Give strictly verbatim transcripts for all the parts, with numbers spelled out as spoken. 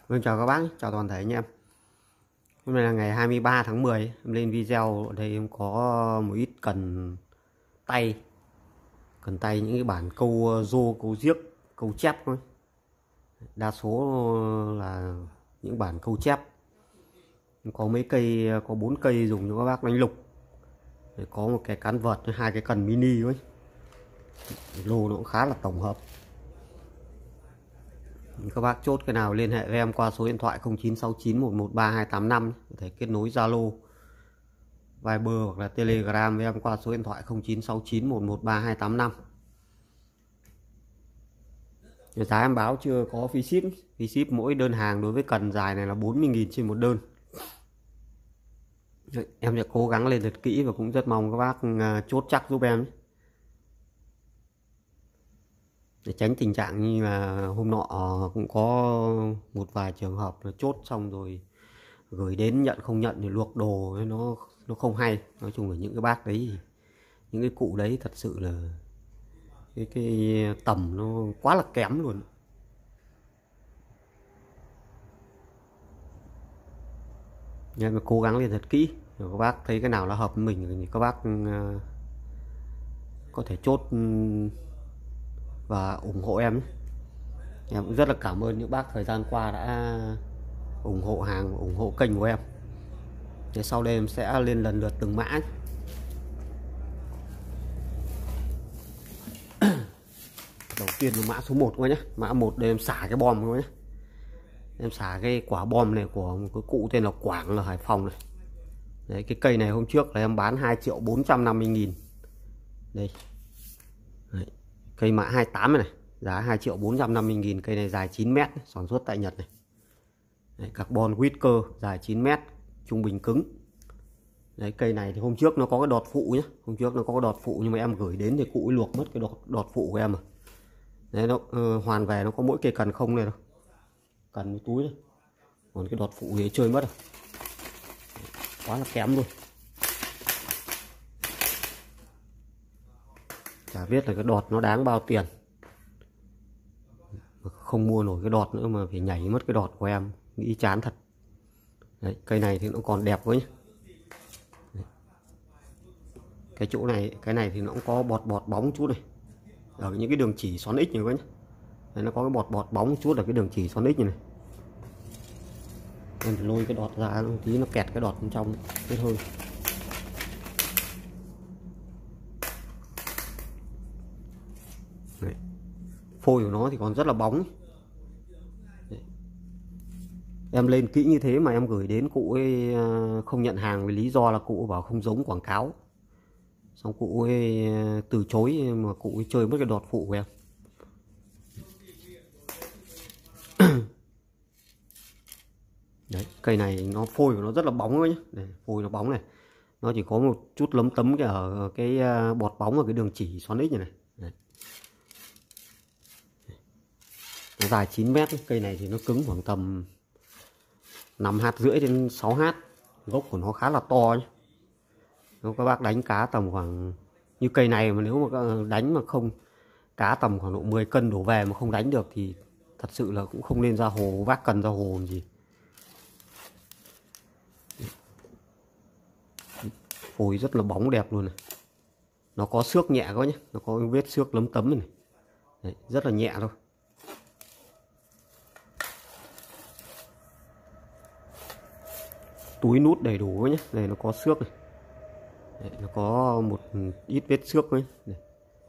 Vâng, chào các bác, chào toàn thể anh em. Hôm nay là ngày hai mươi ba tháng mười, em lên video ở đây em có một ít cần tay, cần tay những cái bản câu rô, câu giếc, câu chép thôi. Đa số là những bản câu chép. Có mấy cây, có bốn cây dùng cho các bác đánh lục. Có một cái cán vợt, hai cái cần mini ấy. Lô nó cũng khá là tổng hợp. Các bác chốt cái nào liên hệ với em qua số điện thoại không chín sáu chín một một ba hai tám năm, có thể kết nối Zalo, Viber hoặc là Telegram với em qua số điện thoại không chín sáu chín một một ba hai tám năm. Giá em báo chưa có phí ship. Phí ship mỗi đơn hàng đối với cần dài này là bốn mươi nghìn trên một đơn. Em sẽ cố gắng lên thật kỹ và cũng rất mong các bác chốt chắc giúp em để tránh tình trạng như là hôm nọ cũng có một vài trường hợp là chốt xong rồi gửi đến nhận không nhận thì luộc đồ nó nó không hay. Nói chung là những cái bác đấy, những cái cụ đấy thật sự là cái cái tầm nó quá là kém luôn. Nên mà cố gắng lên thật kỹ rồi các bác thấy cái nào là hợp với mình thì các bác có thể chốt và ủng hộ em. Em cũng rất là cảm ơn những bác thời gian qua đã ủng hộ hàng, ủng hộ kênh của em. Thế sau đây em sẽ lên lần lượt từng mã. Đầu tiên là mã số một thôi nhé. Mã một đây em xả cái bom thôi nhé. Em xả cái quả bom này của một cái cụ tên là Quảng ở Hải Phòng này. Đấy, cái cây này hôm trước là em bán hai triệu bốn trăm năm mươi nghìn. Đây. Đấy, cây mã hai mươi tám này, này, giá hai triệu bốn trăm năm mươi nghìn. Cây này dài chín mét, sản xuất tại Nhật này. Đấy, carbon Whisker dài chín mét, trung bình cứng. Đấy, cây này thì hôm trước nó có cái đọt phụ nhé. Hôm trước nó có cái đọt phụ nhưng mà em gửi đến thì cụ ấy luộc mất cái đọt, đọt phụ của em rồi. Đấy, nó uh, hoàn về nó có mỗi cây cần không này đâu, cần cái túi này. Còn cái đọt phụ thì chơi mất rồi. Quá là kém luôn. Chả biết là cái đọt nó đáng bao tiền, không mua nổi cái đọt nữa mà phải nhảy mất cái đọt của em, nghĩ chán thật. Đấy, cây này thì nó còn đẹp quá nhé. Đấy. Cái chỗ này, cái này thì nó cũng có bọt bọt bóng chút này, ở những cái đường chỉ xoắn ích này quá nhé. Đấy, nó có cái bọt bọt bóng chút ở cái đường chỉ xoắn ích này, này. Em phải lôi cái đọt ra một tí, nó kẹt cái đọt bên trong hết hơi. Đấy. Phôi của nó thì còn rất là bóng. Đấy. Em lên kỹ như thế mà em gửi đến cụ ấy không nhận hàng với lý do là cụ bảo không giống quảng cáo. Xong cụ ấy từ chối mà cụ ấy chơi mất cái đọt phụ của em. Đấy, cây này nó phôi của nó rất là bóng nhé. Đây, phôi nó bóng này. Nó chỉ có một chút lấm tấm cái ở cái bọt bóng ở cái đường chỉ xoắn ích này này. Đấy. Nó dài chín mét, cây này thì nó cứng khoảng tầm năm hạt rưỡi đến sáu hạt. Gốc của nó khá là to nhé. Nếu các bác đánh cá tầm khoảng như cây này mà nếu mà đánh mà không, cá tầm khoảng độ mười cân đổ về mà không đánh được thì thật sự là cũng không nên ra hồ, vác cần ra hồ làm gì. Phôi rất là bóng đẹp luôn này. Nó có xước nhẹ quá nhé, nó có vết xước lấm tấm này, này. Đấy, rất là nhẹ thôi. Túi nút đầy đủ nhé. Này nó có xước này. Đấy, nó có một ít vết xước ấy. Đây.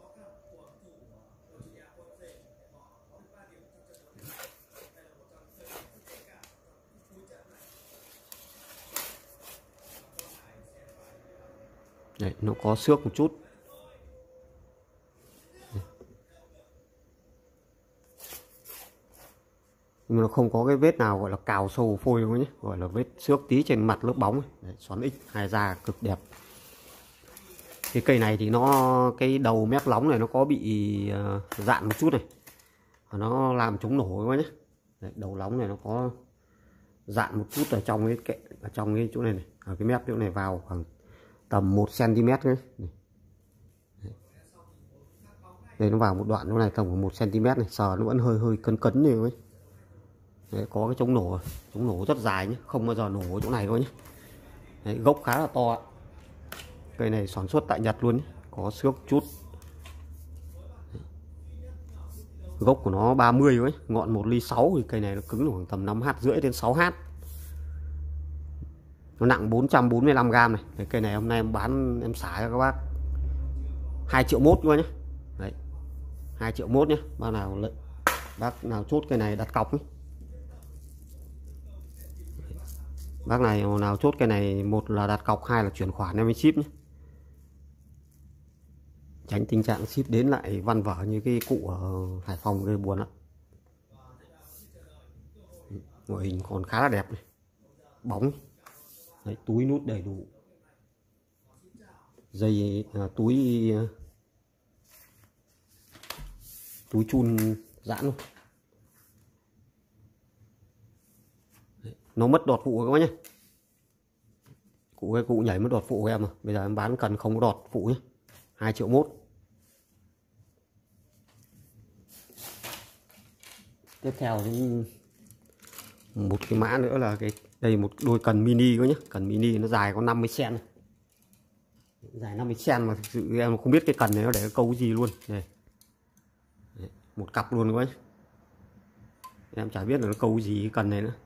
Đấy, nó có xước một chút. Đây. Nhưng mà nó không có cái vết nào gọi là cào sâu phôi đâu nhé, gọi là vết xước tí trên mặt lớp bóng. Đấy, xoắn ích hai da cực đẹp. Cái cây này thì nó, cái đầu mép lóng này nó có bị uh, dạn một chút này, và nó làm chống nổ quá nhé. Đấy, đầu lóng này nó có dạn một chút ở trong cái kệ, ở trong cái chỗ này này, ở cái mép chỗ này vào khoảng tầm một xăng ti mét đấy. Đây nó vào một đoạn chỗ này tầm một xăng ti mét này, sờ nó vẫn hơi hơi cấn cấn này ấy. Đấy, có cái chống nổ, chống nổ rất dài nhé, không bao giờ nổ ở chỗ này thôi nhé. Đấy, gốc khá là to. Cây này sản xuất tại Nhật luôn nhé. Có xước chút. Gốc của nó ba mươi ấy, ngọn một ly sáu, thì cây này nó cứng khoảng tầm năm hạt rưỡi đến sáu hạt. Nó nặng bốn trăm bốn mươi lăm gram này. Cái cây này hôm nay em bán, em xả cho các bác hai triệu mốt luôn nhé. Đấy, hai triệu mốt nhé. Bác nào lợi, bác nào chốt cây này đặt cọc ấy. Bác này nào chốt cây này, một là đặt cọc, hai là chuyển khoản em mới ship nhé. Tránh tình trạng ship đến lại văn vở như cái cụ ở Hải Phòng gây buồn lắm. Ngoại hình còn khá là đẹp này. Bóng. Đấy, túi nút đầy đủ. Dây à, túi à, túi chun giãn luôn. Đấy, nó mất đọt phụ các bác nhé. Cụ cái cụ nhảy mất đọt phụ của em mà. Bây giờ em bán cần không có đọt phụ nhé. hai triệu mốt. Tiếp theo thì một cái mã nữa là cái đây, một đôi cần mini cơ nhé. Cần mini nó dài có năm mươi xen-ti-mét, dài năm mươi xen-ti-mét mà thực sự em không biết cái cần này nó để cái câu gì luôn. Đây. Đấy, một cặp luôn các bác nhé. Em chả biết là nó câu gì cái cần này nữa.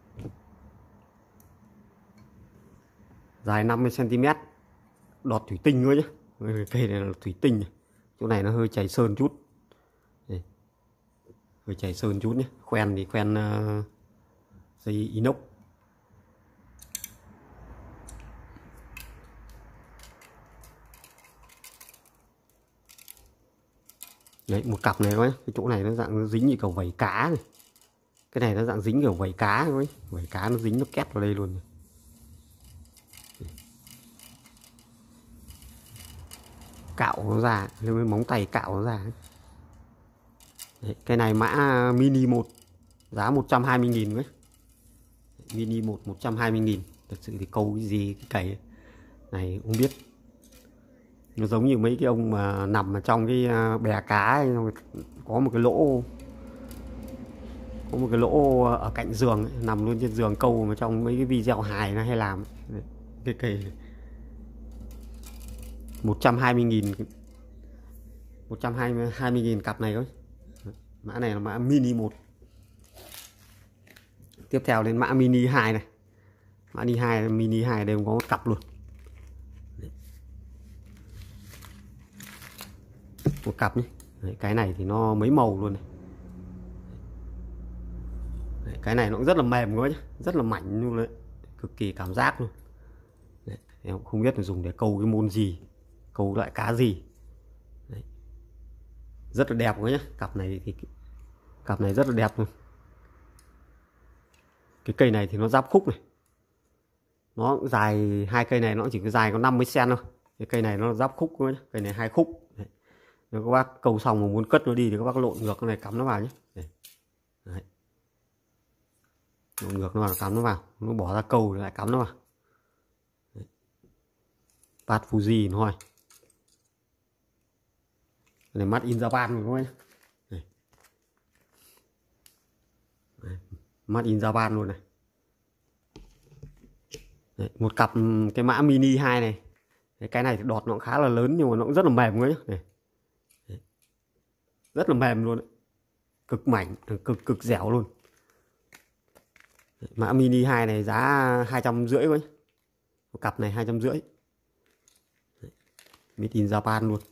Dài năm mươi xen-ti-mét, đọt thủy tinh thôi nhé. Cây này là thủy tinh này. Chỗ này nó hơi chảy sơn chút. Đây. Hơi chảy sơn chút nhé. Khoen thì khoen uh, dây inox. Đấy, một cặp này thôi. Cái chỗ này nó dạng nó dính như kiểu vảy cá này. Cái này nó dạng dính kiểu vảy cá thôi. Vảy cá nó dính, nó két vào đây luôn. Cạo nó ra, lấy móng tay cạo nó ra. Đấy, cái này mã mini một, giá một trăm hai mươi nghìn đấy. Mini một một trăm hai mươi nghìn. Thật sự thì câu cái gì cái cày này không biết. Nó giống như mấy cái ông mà nằm ở trong cái bè cá ấy, có một cái lỗ, có một cái lỗ ở cạnh giường ấy, nằm luôn trên giường câu mà trong mấy cái video hài nó hay làm. Đấy, cái cây một trăm hai mươi nghìn, một trăm hai mươi nghìn cặp này thôi. Mã này là mã mini một. Tiếp theo đến mã mini hai này. Mã mini hai, mini hai đều có một cặp luôn. Một cặp nhé. Đấy, cái này thì nó mấy màu luôn này. Đấy, cái này nó cũng rất là mềm quá nhé, rất là mảnh luôn đấy, cực kỳ cảm giác luôn. Đấy, em cũng không biết là dùng để câu cái môn gì, câu loại cá gì. Đấy, rất là đẹp quá nhé. Cặp này thì cặp này rất là đẹp luôn. Cái cây này thì nó giáp khúc này, nó dài, hai cây này nó chỉ có dài có năm mươi xen-ti-mét thôi. Cái cây này nó giáp khúc thôi nhé. Cây này hai khúc. Đấy. Nếu các bác câu xong mà muốn cất nó đi thì các bác lộn ngược cái này cắm nó vào nhé. Đấy. Đấy. Lộn ngược nó vào, cắm nó vào, nó bỏ ra câu lại cắm nó vào. Đấy. Pad Fuji thôi. Cái này mắt in Japan rồi các bác nhé. Mắt in Japan luôn này. Đấy, một cặp cái mã mini hai này. Đấy, cái này thì đọt nó cũng khá là lớn nhưng mà nó cũng rất là mềm nữa nhé. Đấy. Đấy. Rất là mềm luôn đấy. Cực mảnh, cực cực dẻo luôn. Đấy, mã mini hai này giá hai trăm rưỡi thôi. Một cặp này hai trăm rưỡi. Made in Japan luôn.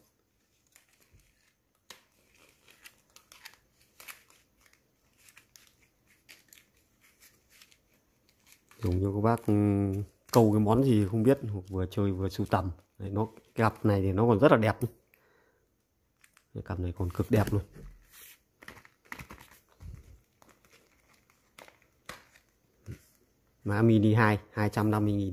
Dùng cho các bác câu cái món gì không biết, hoặc vừa chơi vừa sưu tầm. Đấy, nó cái cặp này thì nó còn rất là đẹp. Cái cặp này còn cực đẹp luôn. Mã mini hai, hai trăm năm mươi nghìn.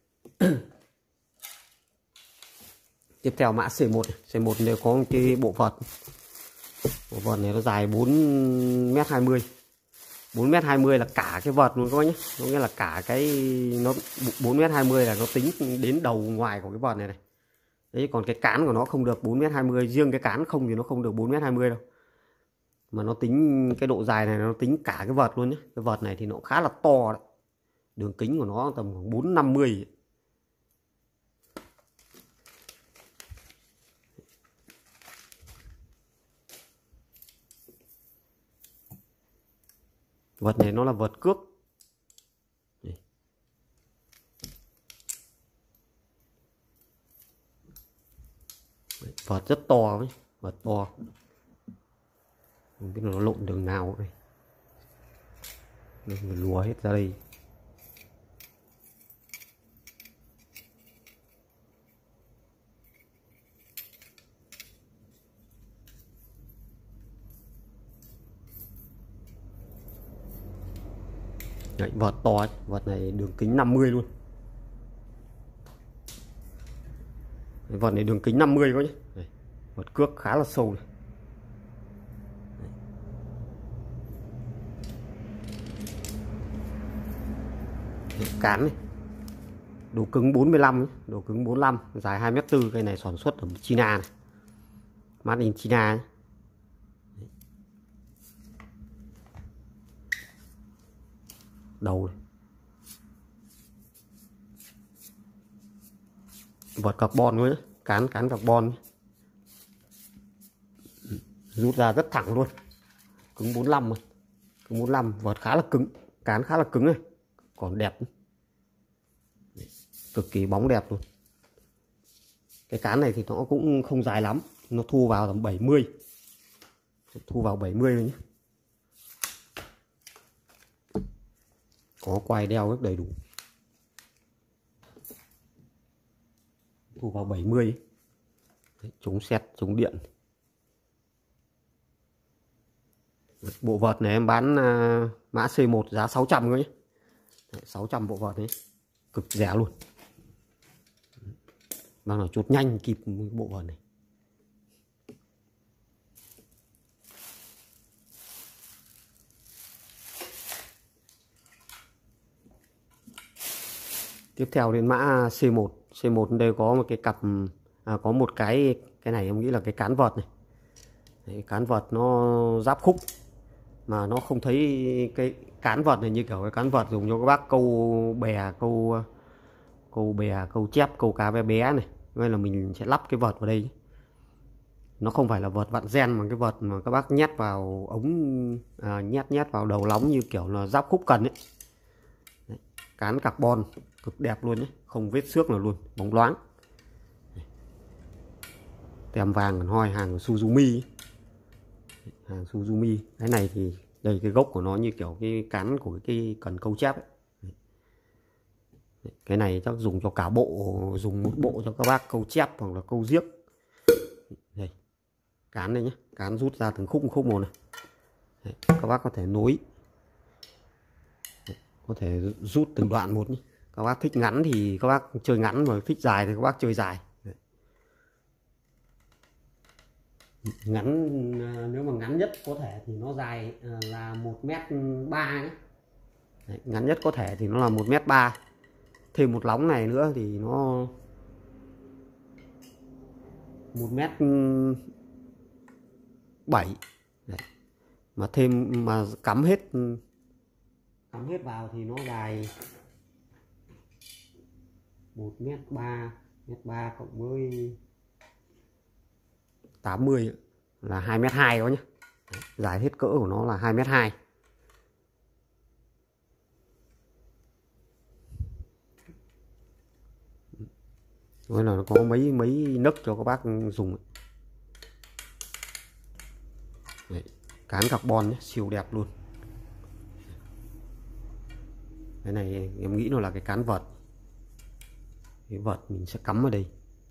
Tiếp theo mã C một. C một đều có một cái bộ vợt. Bộ vợt này nó dài bốn mét hai mươi. bốn mét hai mươi là cả cái vợt luôn các bác nhé. Có nghĩa là cả cái nó bốn mét hai mươi là nó tính đến đầu ngoài của cái vợt này này. Đấy, còn cái cán của nó không được bốn mét hai mươi, riêng cái cán không thì nó không được bốn mét hai mươi đâu. Mà nó tính cái độ dài này nó tính cả cái vợt luôn nhé. Cái vợt này thì nó khá là to đấy. Đường kính của nó tầm khoảng bốn năm mươi. Vợt này nó là vợt cước. Vợt rất to ấy, vợt to. Không biết nó lộn đường nào đây. Mình lùa hết ra đây. Đấy, vợt to ấy. Vợt này đường kính năm mươi luôn. Đấy, vợt này đường kính năm mươi quá nhé. Đấy, vợt cước khá là sâu này. Đấy, cán này độ cứng bốn mươi lăm ấy. Độ cứng bốn mươi lăm, dài hai mét tư. Cây này sản xuất ở China này, made in China ấy. Đầu này. Vợt carbon nữa, cán cán carbon, rút ra rất thẳng luôn, cứng bốn mươi lăm mà. Cứng bốn mươi lăm, vợt khá là cứng, cán khá là cứng này, còn đẹp, cực kỳ bóng đẹp luôn. Cái cán này thì nó cũng không dài lắm, nó thu vào tầm bảy mươi, thu vào bảy mươi nhé. Có quai đeo rất đầy đủ, thu vào bảy mươi. Đấy, chống sét, chống điện. Bộ vợt này em bán uh, mã C một giá sáu trăm thôi nhé. Đấy, sáu trăm bộ vợt đấy, cực rẻ luôn. Mang là chốt nhanh kịp bộ vợt này. Tiếp theo đến mã C một. C một đây có một cái cặp, à, có một cái cái này em nghĩ là cái cán vợt này. Đấy, cán vợt nó giáp khúc mà nó không thấy cái cán vợt này như kiểu cái cán vợt dùng cho các bác câu bè, câu câu bè, câu chép, câu cá bé bé này. Nên là mình sẽ lắp cái vợt vào đây. Nó không phải là vợt vặn ren mà cái vợt mà các bác nhét vào ống, à, nhét nhét vào đầu lóng như kiểu là giáp khúc cần ấy. Đấy, cán carbon cực đẹp luôn nhé, không vết xước nào luôn, bóng loáng. Tem vàng hoi, hàng Suzumi, hàng Suzumi. Cái này thì đây, cái gốc của nó như kiểu cái cán của cái cần câu chép ấy. Cái này chắc dùng cho cả bộ, dùng một bộ cho các bác câu chép hoặc là câu giếc. Đây, cán đây nhé, cán rút ra từng khúc khúc một này. Đấy, các bác có thể nối, đấy, có thể rút từng đoạn một nhé. Các bác thích ngắn thì các bác chơi ngắn, mà thích dài thì các bác chơi dài. Đấy. Ngắn, nếu mà ngắn nhất có thể thì nó dài là một mét ba nhé. Đấy, ngắn nhất có thể thì nó là một mét ba. Thêm một lóng này nữa thì nó một mét bảy. Đấy. Mà thêm mà cắm hết cắm hết vào thì nó dài một mét ba, mét ba cộng với tám mươi là hai mét hai đó nhé. Dài hết cỡ của nó là hai mét hai. Rồi là nó có mấy mấy nấc cho các bác dùng. Đấy, cán carbon nhé, siêu đẹp luôn. Cái này em nghĩ nó là cái cán vợt. Cái vợt mình sẽ cắm ở đây.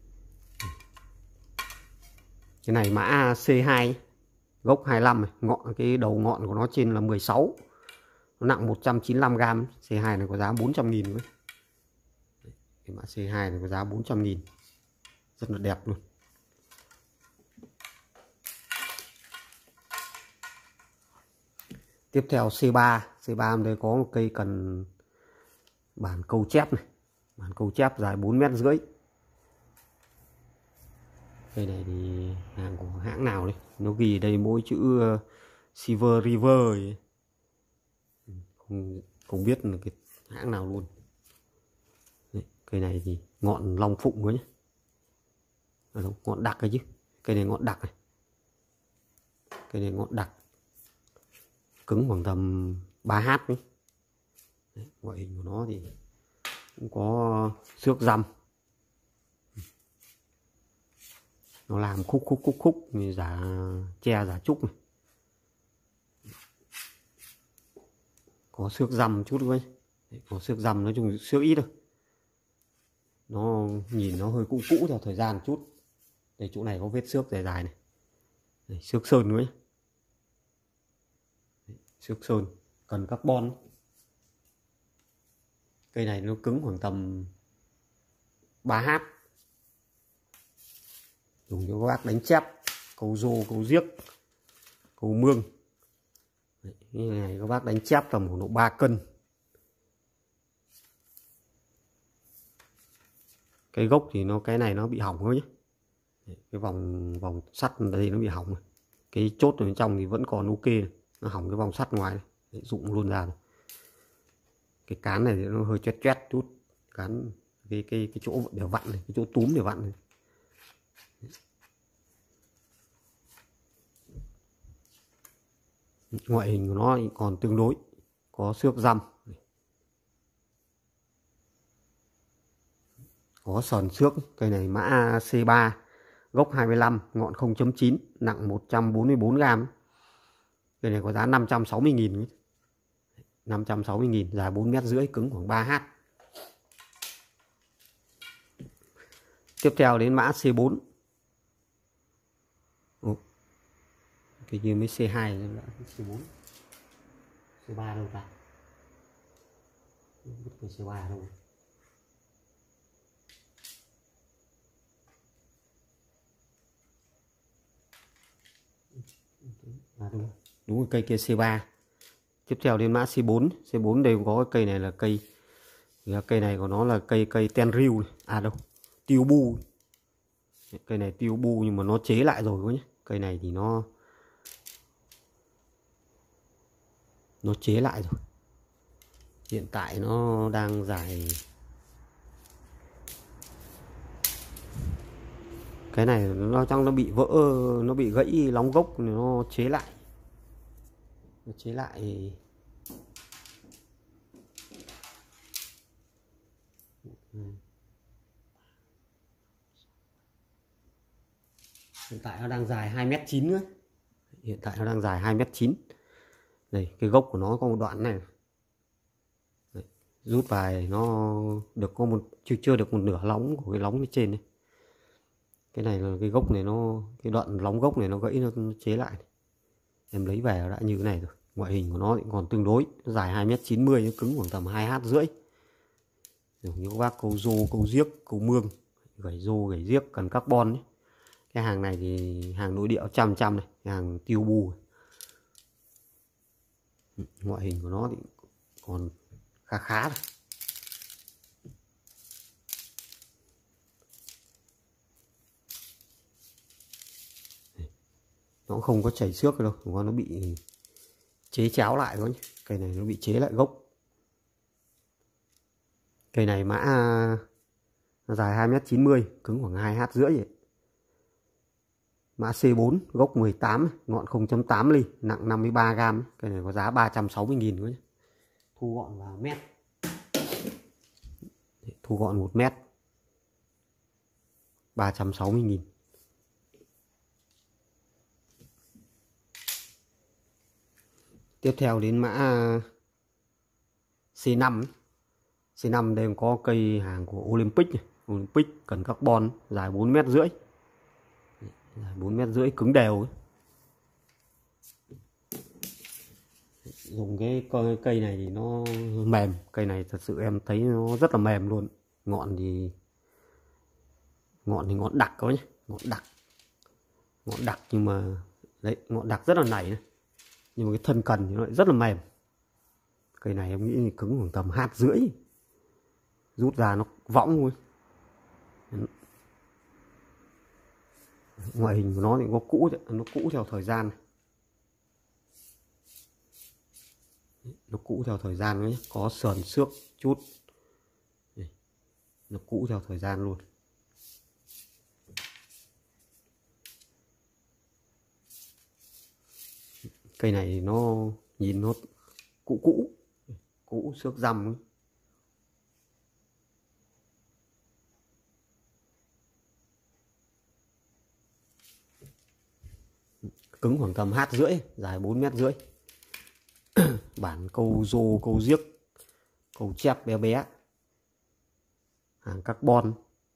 Cái này mã C hai, gốc hai mươi lăm này, ngọn cái đầu ngọn của nó trên là mười sáu. Nó nặng một trăm chín mươi lăm gam. C hai này có giá bốn trăm nghìn thôi. Cái mã C hai này có giá bốn trăm nghìn. Rất là đẹp luôn. Tiếp theo C ba. C ba đây có một cây cần bản câu chép này. Bản câu chép dài bốn mét rưỡi. Cây này thì hàng của hãng nào đây? Nó ghi đây mỗi chữ Silver River ấy. Không, không biết là cái hãng nào luôn. Đấy, cây này thì ngọn long phụng quá nhé. À, đâu, ngọn đặc ấy chứ. Cây này ngọn đặc này. Cây này ngọn đặc. Cứng khoảng tầm ba H ấy. Đấy, ngoại hình của nó thì cũng có xước răm. Nó làm khúc khúc khúc khúc như giả tre giả trúc này. Có xước răm chút thôi. Đấy, có xước răm, nói chung xước ít thôi. Nó nhìn nó hơi cũ cũ theo thời gian chút. Đây, chỗ này có vết xước dài dài này. Đây, xước sơn nữa. Đấy, xước sơn cần carbon. Cây này nó cứng khoảng tầm ba H. Dùng cho các bác đánh chép, câu rô, câu giếc, câu mương. Đấy, như này các bác đánh chép tầm khoảng độ ba cân. Cái gốc thì nó cái này nó bị hỏng thôi nhé. Đấy, cái vòng vòng sắt ở đây nó bị hỏng. Cái chốt ở bên trong thì vẫn còn ok. Nó hỏng cái vòng sắt ngoài này. Đấy, rụng luôn ra rồi. Cái cán này thì nó hơi choét choét chút. Cán cái cái cái chỗ để vặn này, cái chỗ túm để vặn này. Ngoại hình của nó còn tương đối có xước răm, có sờn xước. Cây này mã C ba, gốc hai mươi lăm, ngọn không chấm chín, nặng một trăm bốn mươi bốn gam. Cây này có giá năm trăm sáu mươi nghìn. năm trăm sáu mươi nghìn, dài bốn mét rưỡi, cứng khoảng ba H. Tiếp theo đến mã C bốn. Ồ, cái kia mới C hai, C bốn. C ba đâu ta? Không biết cái C ba đâu. À, đúng, đúng rồi, cây kia C ba. Tiếp theo đến mã C bốn. C bốn đây có cái cây này là cây là cây này của nó là cây cây tenril này. À đâu, tiêu bu. Cây này tiêu bu nhưng mà nó chế lại rồi quá nhé. Cây này thì nó nó chế lại rồi. Hiện tại nó đang dài, cái này nó trong nó bị vỡ, nó bị gãy lóng gốc, nó chế lại. Nó chế lại hiện tại nó đang dài hai mét chín nữa. Hiện tại nó đang dài hai mét chín. Đây, cái gốc của nó có một đoạn này. Đấy, rút bài nó được có một chưa chưa được một nửa lóng của cái lóng phía trên này. Cái này là cái gốc này nó, cái đoạn lóng gốc này nó gãy, nó chế lại. Em lấy về đã như thế này rồi. Ngoại hình của nó thì còn tương đối, nó dài hai mét chín mươi, nó cứng khoảng tầm hai H rưỡi. Dùng như các bác câu rô, câu giếc, câu mương, gãy rô, gãy giếc cần carbon ấy. Cái hàng này thì hàng nội địa trăm trăm này, cái hàng tiêu bu. Ngoại hình của nó thì còn khá khá này. Nó không có chảy xước đâu, nó bị chế cháo lại thôi nhé. Cây này nó bị chế lại gốc. Cây này mã nó dài hai mét chín mươi, cứng khoảng hai H rưỡi vậy. Mã C bốn, gốc mười tám, ngọn không chấm tám ly, nặng năm mươi ba gam. Cây này có giá ba trăm sáu mươi nghìn thôi nhé. Thu gọn vào mét. Thu gọn một mét, ba trăm sáu mươi nghìn. Tiếp theo đến mã C năm. C năm đây có cây hàng của Olympic này. Olympic cần carbon, dài bốn mét rưỡi. Dài bốn mét rưỡi, cứng đều ấy. Dùng cái cây này thì nó mềm. Cây này thật sự em thấy nó rất là mềm luôn. Ngọn thì ngọn thì ngọn đặc có nhé. Ngọn đặc. Ngọn đặc nhưng mà đấy, ngọn đặc rất là nảy này. Nhưng mà cái thân cần thì nó lại rất là mềm. Cây này em nghĩ cứng khoảng tầm H rưỡi. Rút ra nó võng thôi. Ngoại hình của nó thì có cũ, nó cũ theo thời gian. Nó cũ theo thời gian nhé, có sườn xước chút. Đây. Nó cũ theo thời gian luôn. Cây này nó nhìn nó cũ cũ cũ xước răm ấy. Cứng khoảng tầm hát rưỡi, dài bốn mét rưỡi. Bản câu rô, câu giếc, câu chép bé bé, hàng carbon.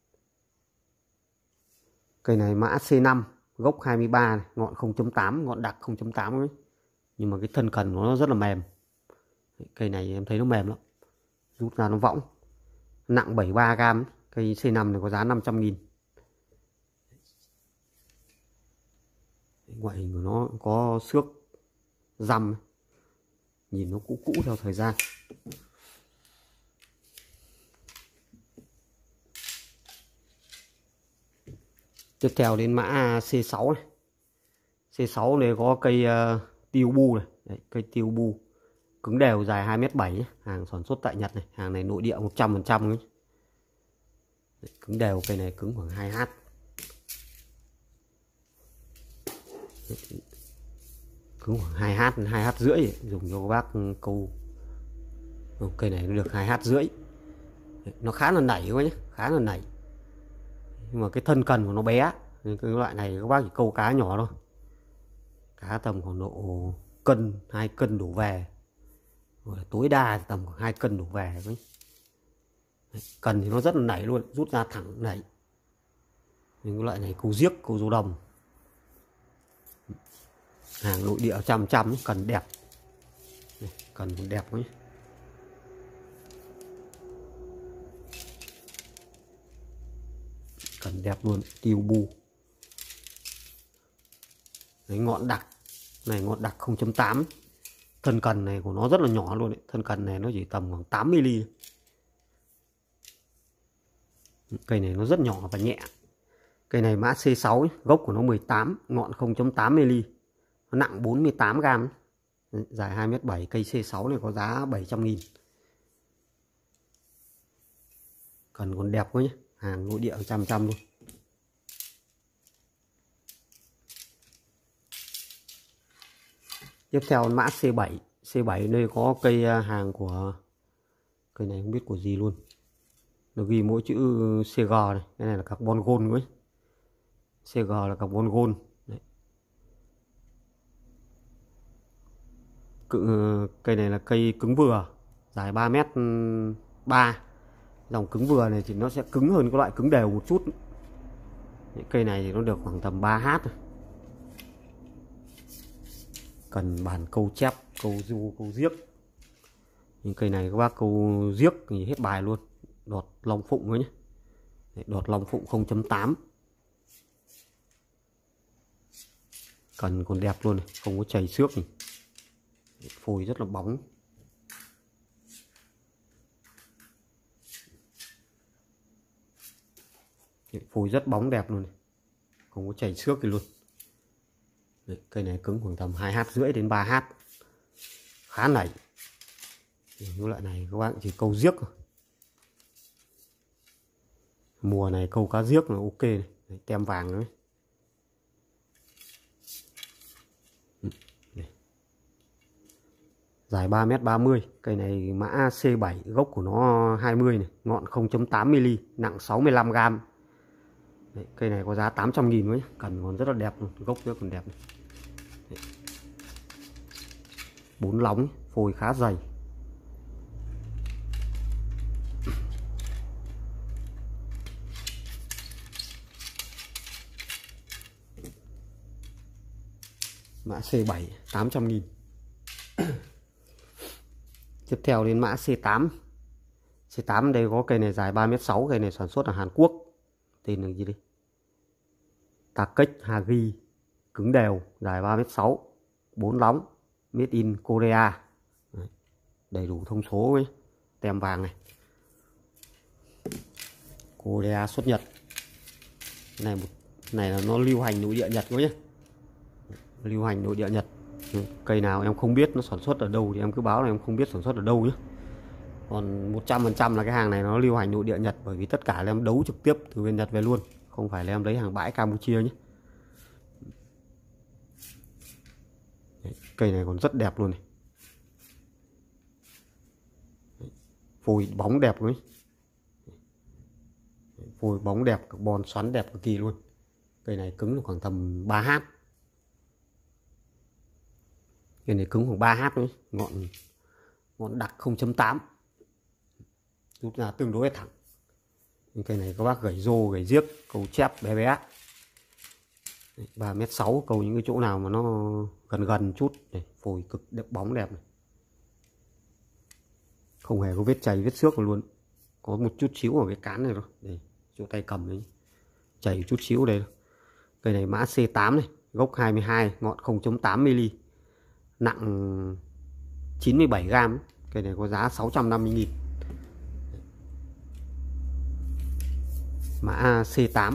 Cây này mã C năm, gốc hai mươi ba này, ngọn không chấm tám, ngọn đặc không chấm tám ấy. Nhưng mà cái thân cần nó rất là mềm. Cây này em thấy nó mềm lắm, rút ra nó võng. Nặng bảy mươi ba gam. Cây C năm này có giá năm trăm nghìn. Ngoại hình của nó có xước răm, nhìn nó cũ cũ theo thời gian. Tiếp theo đến mã C sáu này. C sáu này có cây uh, tiêu bu này. Đấy, cây tiêu bu cứng đều, dài hai mét bảy, hàng sản xuất tại Nhật này, hàng này nội địa một trăm phần trăm. Cứng đều, cây này cứng khoảng hai hát. Cứng khoảng hai hát, hai hát rưỡi, dùng cho các bác câu. Cây này nó được hai hát rưỡi. Nó khá là nảy quá nhé, khá là nảy. Nhưng mà cái thân cần của nó bé, nên cái loại này các bác chỉ câu cá nhỏ thôi. Cá tầm khoảng độ cân, hai cân đổ về. Rồi tối đa thì tầm khoảng hai cân đổ về. Cần thì nó rất là nảy luôn, rút ra thẳng nảy. Nhưng cái loại này câu giếc, câu rô đồng. Hàng nội địa trăm trăm, cần đẹp. Cần cũng đẹp nhé. Cần đẹp luôn, tiêu bu. Đấy, ngọn đặc này, ngọn đặc không chấm tám. Thân cần này của nó rất là nhỏ luôn đấy. Thân cần này nó chỉ tầm khoảng tám mi li. Cây này nó rất nhỏ và nhẹ. Cây này mã C sáu ấy, gốc của nó mười tám, ngọn không chấm tám mi li. Nó nặng bốn mươi tám gam. Dài hai mét bảy. Cây C sáu này có giá bảy trăm nghìn. Cần còn đẹp quá nhé. Hàng nội địa trăm trăm luôn. Tiếp theo mã C bảy. C bảy đây có cây hàng của, cây này không biết của gì luôn. Nó ghi mỗi chữ C G này. Cái này là carbon gold ấy. C G là carbon gold. Đấy. Cự, cây này là cây cứng vừa, dài ba mét ba. Dòng cứng vừa này thì nó sẽ cứng hơn cái loại cứng đều một chút. Những cây này thì nó được khoảng tầm ba hát. Cần bản câu chép, câu du, câu giếc. Những cây này các bác câu giếc thì hết bài luôn. Đọt long phụng thôi nhé. Đọt long phụng không chấm tám. Cần còn đẹp luôn này, không có chảy xước này. Phôi rất là bóng. Phôi rất bóng đẹp luôn này. Không có chảy xước gì luôn. Đấy, cây này cứng khoảng tầm hai hát rưỡi đến ba hát. Khá nảy. Những loại này các bạn chỉ câu giếc thôi. Mùa này câu cá giếc là ok này. Đấy, tem vàng đấy. Dài ba mét ba mươi. Cây này mã C bảy, gốc của nó hai mươi này, ngọn không chấm tám mi li, nặng sáu mươi lăm gam. Đấy, cây này có giá tám trăm nghìn nữa. Cần còn rất là đẹp luôn, gốc rất còn đẹp này. Đấy. Bốn lóng, phôi khá dày. Mã C bảy tám trăm nghìn. Tiếp theo đến mã C tám. C tám đây có cây này dài ba mét sáu, cây này sản xuất ở Hàn Quốc. Tên là gì đây? Takech Hagi, cứng đều, dài ba mét sáu, bốn lóng, made in Korea. Đấy, đầy đủ thông số ấy, tem vàng này. Korea xuất Nhật. Này một này là nó lưu hành nội địa Nhật quá nhé. Lưu hành nội địa Nhật. Cây nào em không biết nó sản xuất ở đâu thì em cứ báo là em không biết sản xuất ở đâu nhé. Còn một trăm phần trăm là cái hàng này nó lưu hành nội địa Nhật, bởi vì tất cả là em đấu trực tiếp từ bên Nhật về luôn, không phải là em lấy hàng bãi Campuchia nhé. Đấy, cây này còn rất đẹp luôn này. Phôi bóng đẹp luôn. Phôi bóng đẹp, carbon xoắn đẹp cực kỳ luôn. Cây này cứng khoảng tầm ba H. Cây này cứng khoảng ba H thôi, ngọn ngọn đặc không chấm tám, rút ra tương đối thẳng. Cây này các bác gãy rô, gãy giếc, câu chép bé bé. ba mét sáu, câu những cái chỗ nào mà nó gần gần chút này, phôi cực đẹp, bóng đẹp này. Không hề có vết chày vết xước luôn, có một chút xíu ở cái cán này thôi, đây chỗ tay cầm đấy, chảy chút xíu đây. Cây này mã C tám này, gốc hai mươi hai, ngọn không chấm tám mi-li, nặng chín mươi bảy gam. Cây này có giá sáu trăm năm mươi nghìn. Mã C tám.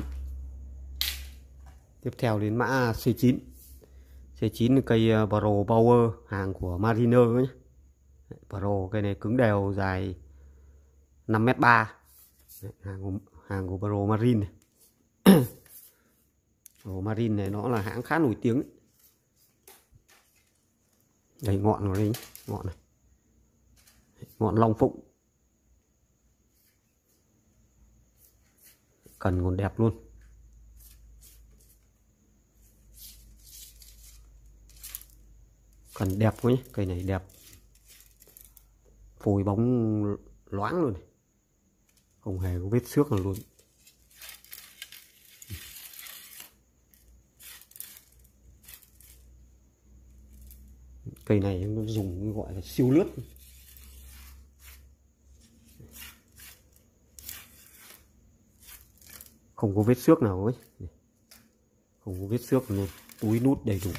Tiếp theo đến mã C chín. C chín là cây Pro Power, hàng của Mariner nhé. Pro, cây này cứng đều, dài năm mét ba. Hàng của, hàng của Pro Marine này. Pro Marine này nó là hãng khá nổi tiếng ấy. Đây ngọn của đây, ngọn này, ngọn long phụng, cần còn đẹp luôn. Cần đẹp quá nhé, cây này đẹp, phôi bóng loáng luôn này, không hề có vết xước nào luôn. Cây này nó dùng gọi là siêu lướt, không có vết xước nào ấy, không có vết xước luôn, túi nút đầy đủ.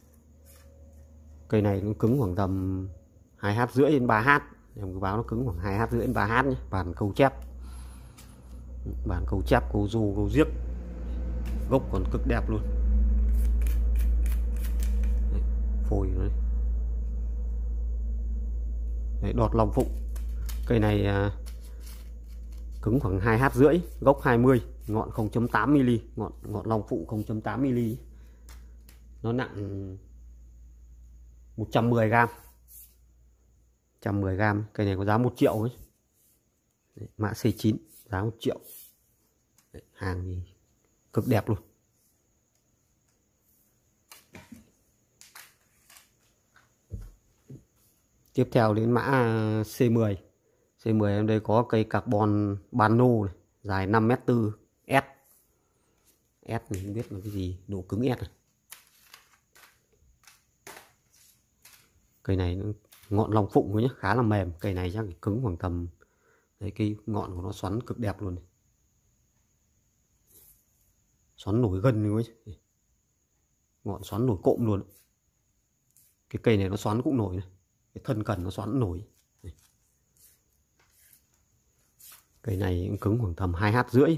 Cây này nó cứng khoảng tầm hai H rưỡi đến ba H, em cứ báo nó cứng khoảng hai H rưỡi đến ba H nhé. Bàn câu chép, bàn câu chép, câu du, câu giếc, gốc còn cực đẹp luôn. Đấy, phôi đấy. Đấy, đọt long phụng. Cây này à, cứng khoảng hai H rưỡi, gốc hai mươi, ngọn không chấm tám mi-li, ngọn ngọn long phụng không chấm tám mi-li. Nó nặng một trăm mười gam. một trăm mười gam. Cây này có giá một triệu ấy. Đấy, mã C chín, giá một triệu. Đấy, hàng thì cực đẹp luôn. Tiếp theo đến mã C mười. C mười em đây có cây carbon Bano này, dài năm mét bốn, S. S thì không biết là cái gì, độ cứng S này. Cây này nó, ngọn long phụng nhé, khá là mềm. Cây này chắc cứng khoảng tầm, đấy, cái ngọn của nó xoắn cực đẹp luôn này. Xoắn nổi gân luôn ấy. Ngọn xoắn nổi cộm luôn. Cái cây này nó xoắn cũng nổi này. Cái thân cần nó xoắn nổi. Cây này cũng cứng khoảng tầm hai H rưỡi.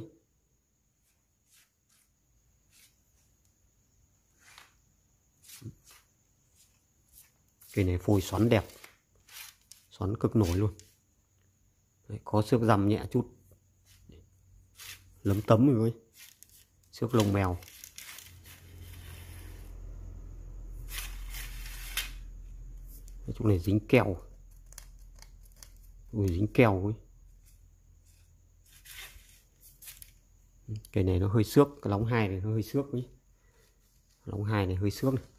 Cây này phôi xoắn đẹp, xoắn cực nổi luôn. Đấy, có xước răm nhẹ chút, lấm tấm rồi ấy. Xước lông mèo. Đấy, chỗ này dính keo, ui dính keo ấy. Cây này nó hơi xước, cái lóng hai này nó hơi xước ấy. Lóng hai này hơi xước này.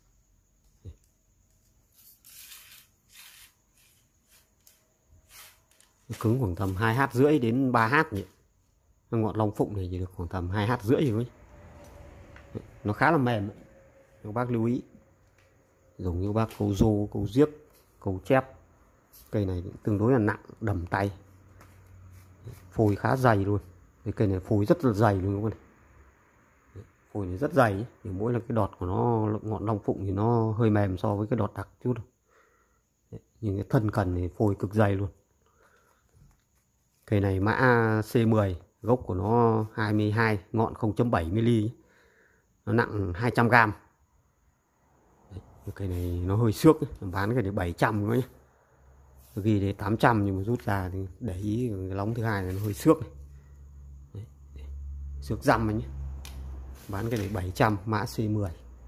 Cứng khoảng tầm hai H rưỡi đến ba H nhỉ. Ngọn long phụng này chỉ được khoảng tầm hai H rưỡi rồi. Nó khá là mềm, các bác lưu ý. Dùng như bác câu rô, câu giếc, câu chép. Cây này tương đối là nặng, đầm tay. Phôi khá dày luôn. Cái cây này phôi rất là dày luôn các bạn. Phôi này rất dày, chỉ mỗi là cái đọt của nó, ngọn long phụng thì nó hơi mềm so với cái đọt đặc chút. Nhưng cái thân cần thì phôi cực dày luôn. Cây này mã C mười, gốc của nó hai mươi hai, ngọn không chấm bảy mi-li, nó nặng hai trăm gam. Cây này nó hơi xước, bán cái này bảy trăm nữa nhé, ghi để tám trăm nhưng mà rút ra thì để ý cái lóng thứ hai là nó hơi xước này. Đấy, xước răm ấy nhé. Bán cái này bảy trăm, mã C mười.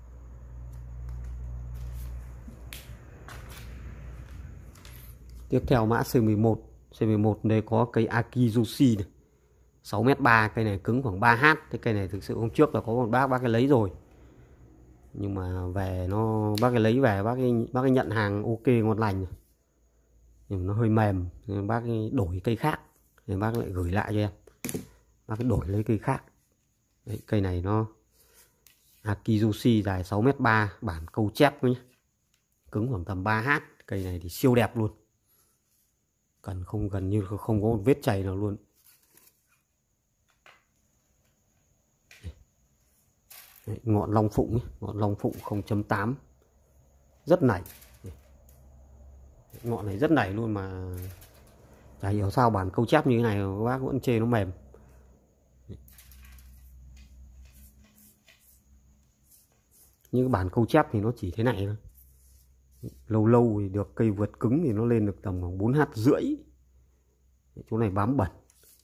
Tiếp theo mã C mười một. C mười một đây có cây Akizushi này, sáu mét ba, cây này cứng khoảng ba H. Cái cây này thực sự hôm trước là có một bác bác cái lấy rồi, nhưng mà về nó bác cái lấy về bác ấy, bác ấy nhận hàng ok ngon lành rồi, nhưng mà nó hơi mềm nên bác ấy đổi cây khác, nên bác lại gửi lại cho em, bác ấy đổi lấy cây khác. Đấy, cây này nó Akizushi dài sáu mét ba, bản câu chép nhé, cứng khoảng tầm ba H. Cây này thì siêu đẹp luôn, cần không gần như không có một vết chày nào luôn. Đấy, ngọn long phụng nhé. Ngọn long phụng không chấm tám, rất nảy. Ngọn này rất nảy luôn mà chả hiểu sao bản câu chép như thế này các bác vẫn chê nó mềm. Những bản câu chép thì nó chỉ thế này thôi, lâu lâu thì được cây vượt cứng thì nó lên được tầm khoảng bốn H rưỡi. Chỗ này bám bẩn.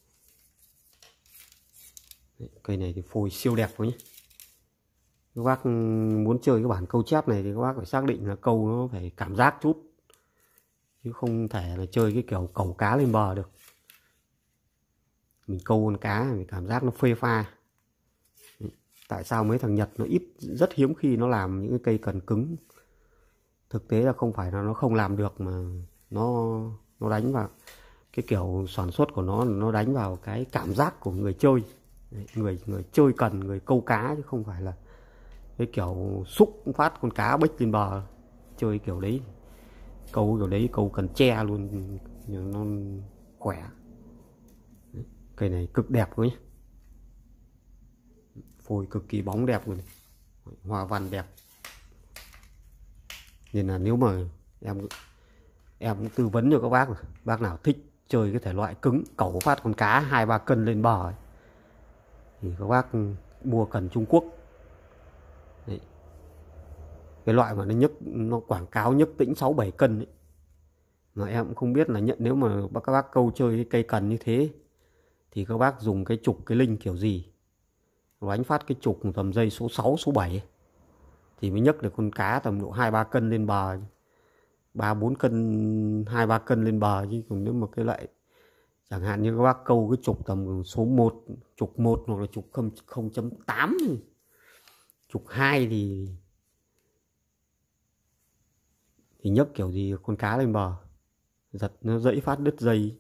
Đấy, cây này thì phôi siêu đẹp thôi nhé. Các bác muốn chơi cái bản câu chép này thì các bác phải xác định là câu nó phải cảm giác chút, chứ không thể là chơi cái kiểu cẩu cá lên bờ được. Mình câu con cá phải cảm giác nó phê pha. Tại sao mấy thằng Nhật nó ít, rất hiếm khi nó làm những cái cây cần cứng. Thực tế là không phải là nó không làm được, mà nó nó đánh vào cái kiểu sản xuất của nó, nó đánh vào cái cảm giác của người chơi. Đấy, người người chơi cần, người câu cá, chứ không phải là cái kiểu xúc phát con cá bích lên bờ chơi kiểu đấy. Câu kiểu đấy câu cần che luôn, nó khỏe. Đấy, cây này cực đẹp thôi nhé, phôi cực kỳ bóng đẹp luôn này. Hoa văn đẹp, nên là nếu mà em em cũng tư vấn cho các bác, bác nào thích chơi cái thể loại cứng cẩu phát con cá hai ba cân lên bờ ấy, thì các bác mua cần Trung Quốc. Đấy, cái loại mà nó nhấc, nó quảng cáo nhấc tĩnh sáu bảy cân ấy, mà em cũng không biết là nhận, nếu mà các bác câu chơi cái cây cần như thế thì các bác dùng cái trục cái linh kiểu gì, đánh phát cái trục tầm dây số sáu số bảy ấy, thì mới nhấc được con cá tầm độ hai ba cân lên bờ, ba bốn cân, hai ba cân lên bờ. Chứ còn nếu mà cái loại chẳng hạn như các bác câu cái trục tầm số một, trục một hoặc là trục không chấm tám, trục hai thì thì nhấc kiểu gì con cá lên bờ, giật nó dẫy phát đứt dây.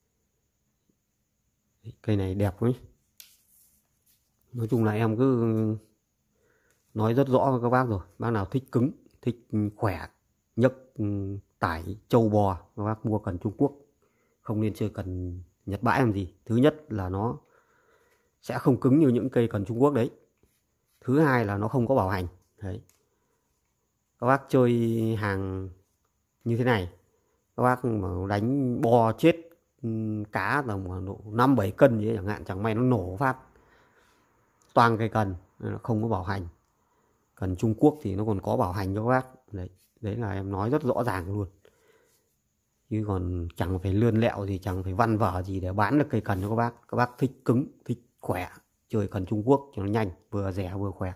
Cây này đẹp ấy. Nói chung là em cứ nói rất rõ với các bác rồi, bác nào thích cứng, thích khỏe, nhấc tải trâu bò, các bác mua cần Trung Quốc, không nên chơi cần Nhật bãi làm gì. Thứ nhất là nó sẽ không cứng như những cây cần Trung Quốc đấy, thứ hai là nó không có bảo hành. Đấy, các bác chơi hàng như thế này, các bác mà đánh bo chết cá tầm độ năm bảy cân gì chẳng hạn, chẳng may nó nổ phát toang cây cần, không có bảo hành. Cần Trung Quốc thì nó còn có bảo hành cho các bác. Đấy, đấy là em nói rất rõ ràng luôn, chứ còn chẳng phải lươn lẹo gì, chẳng phải văn vở gì để bán được cây cần cho các bác. Các bác thích cứng, thích khỏe, chơi cần Trung Quốc cho nó nhanh, vừa rẻ vừa khỏe.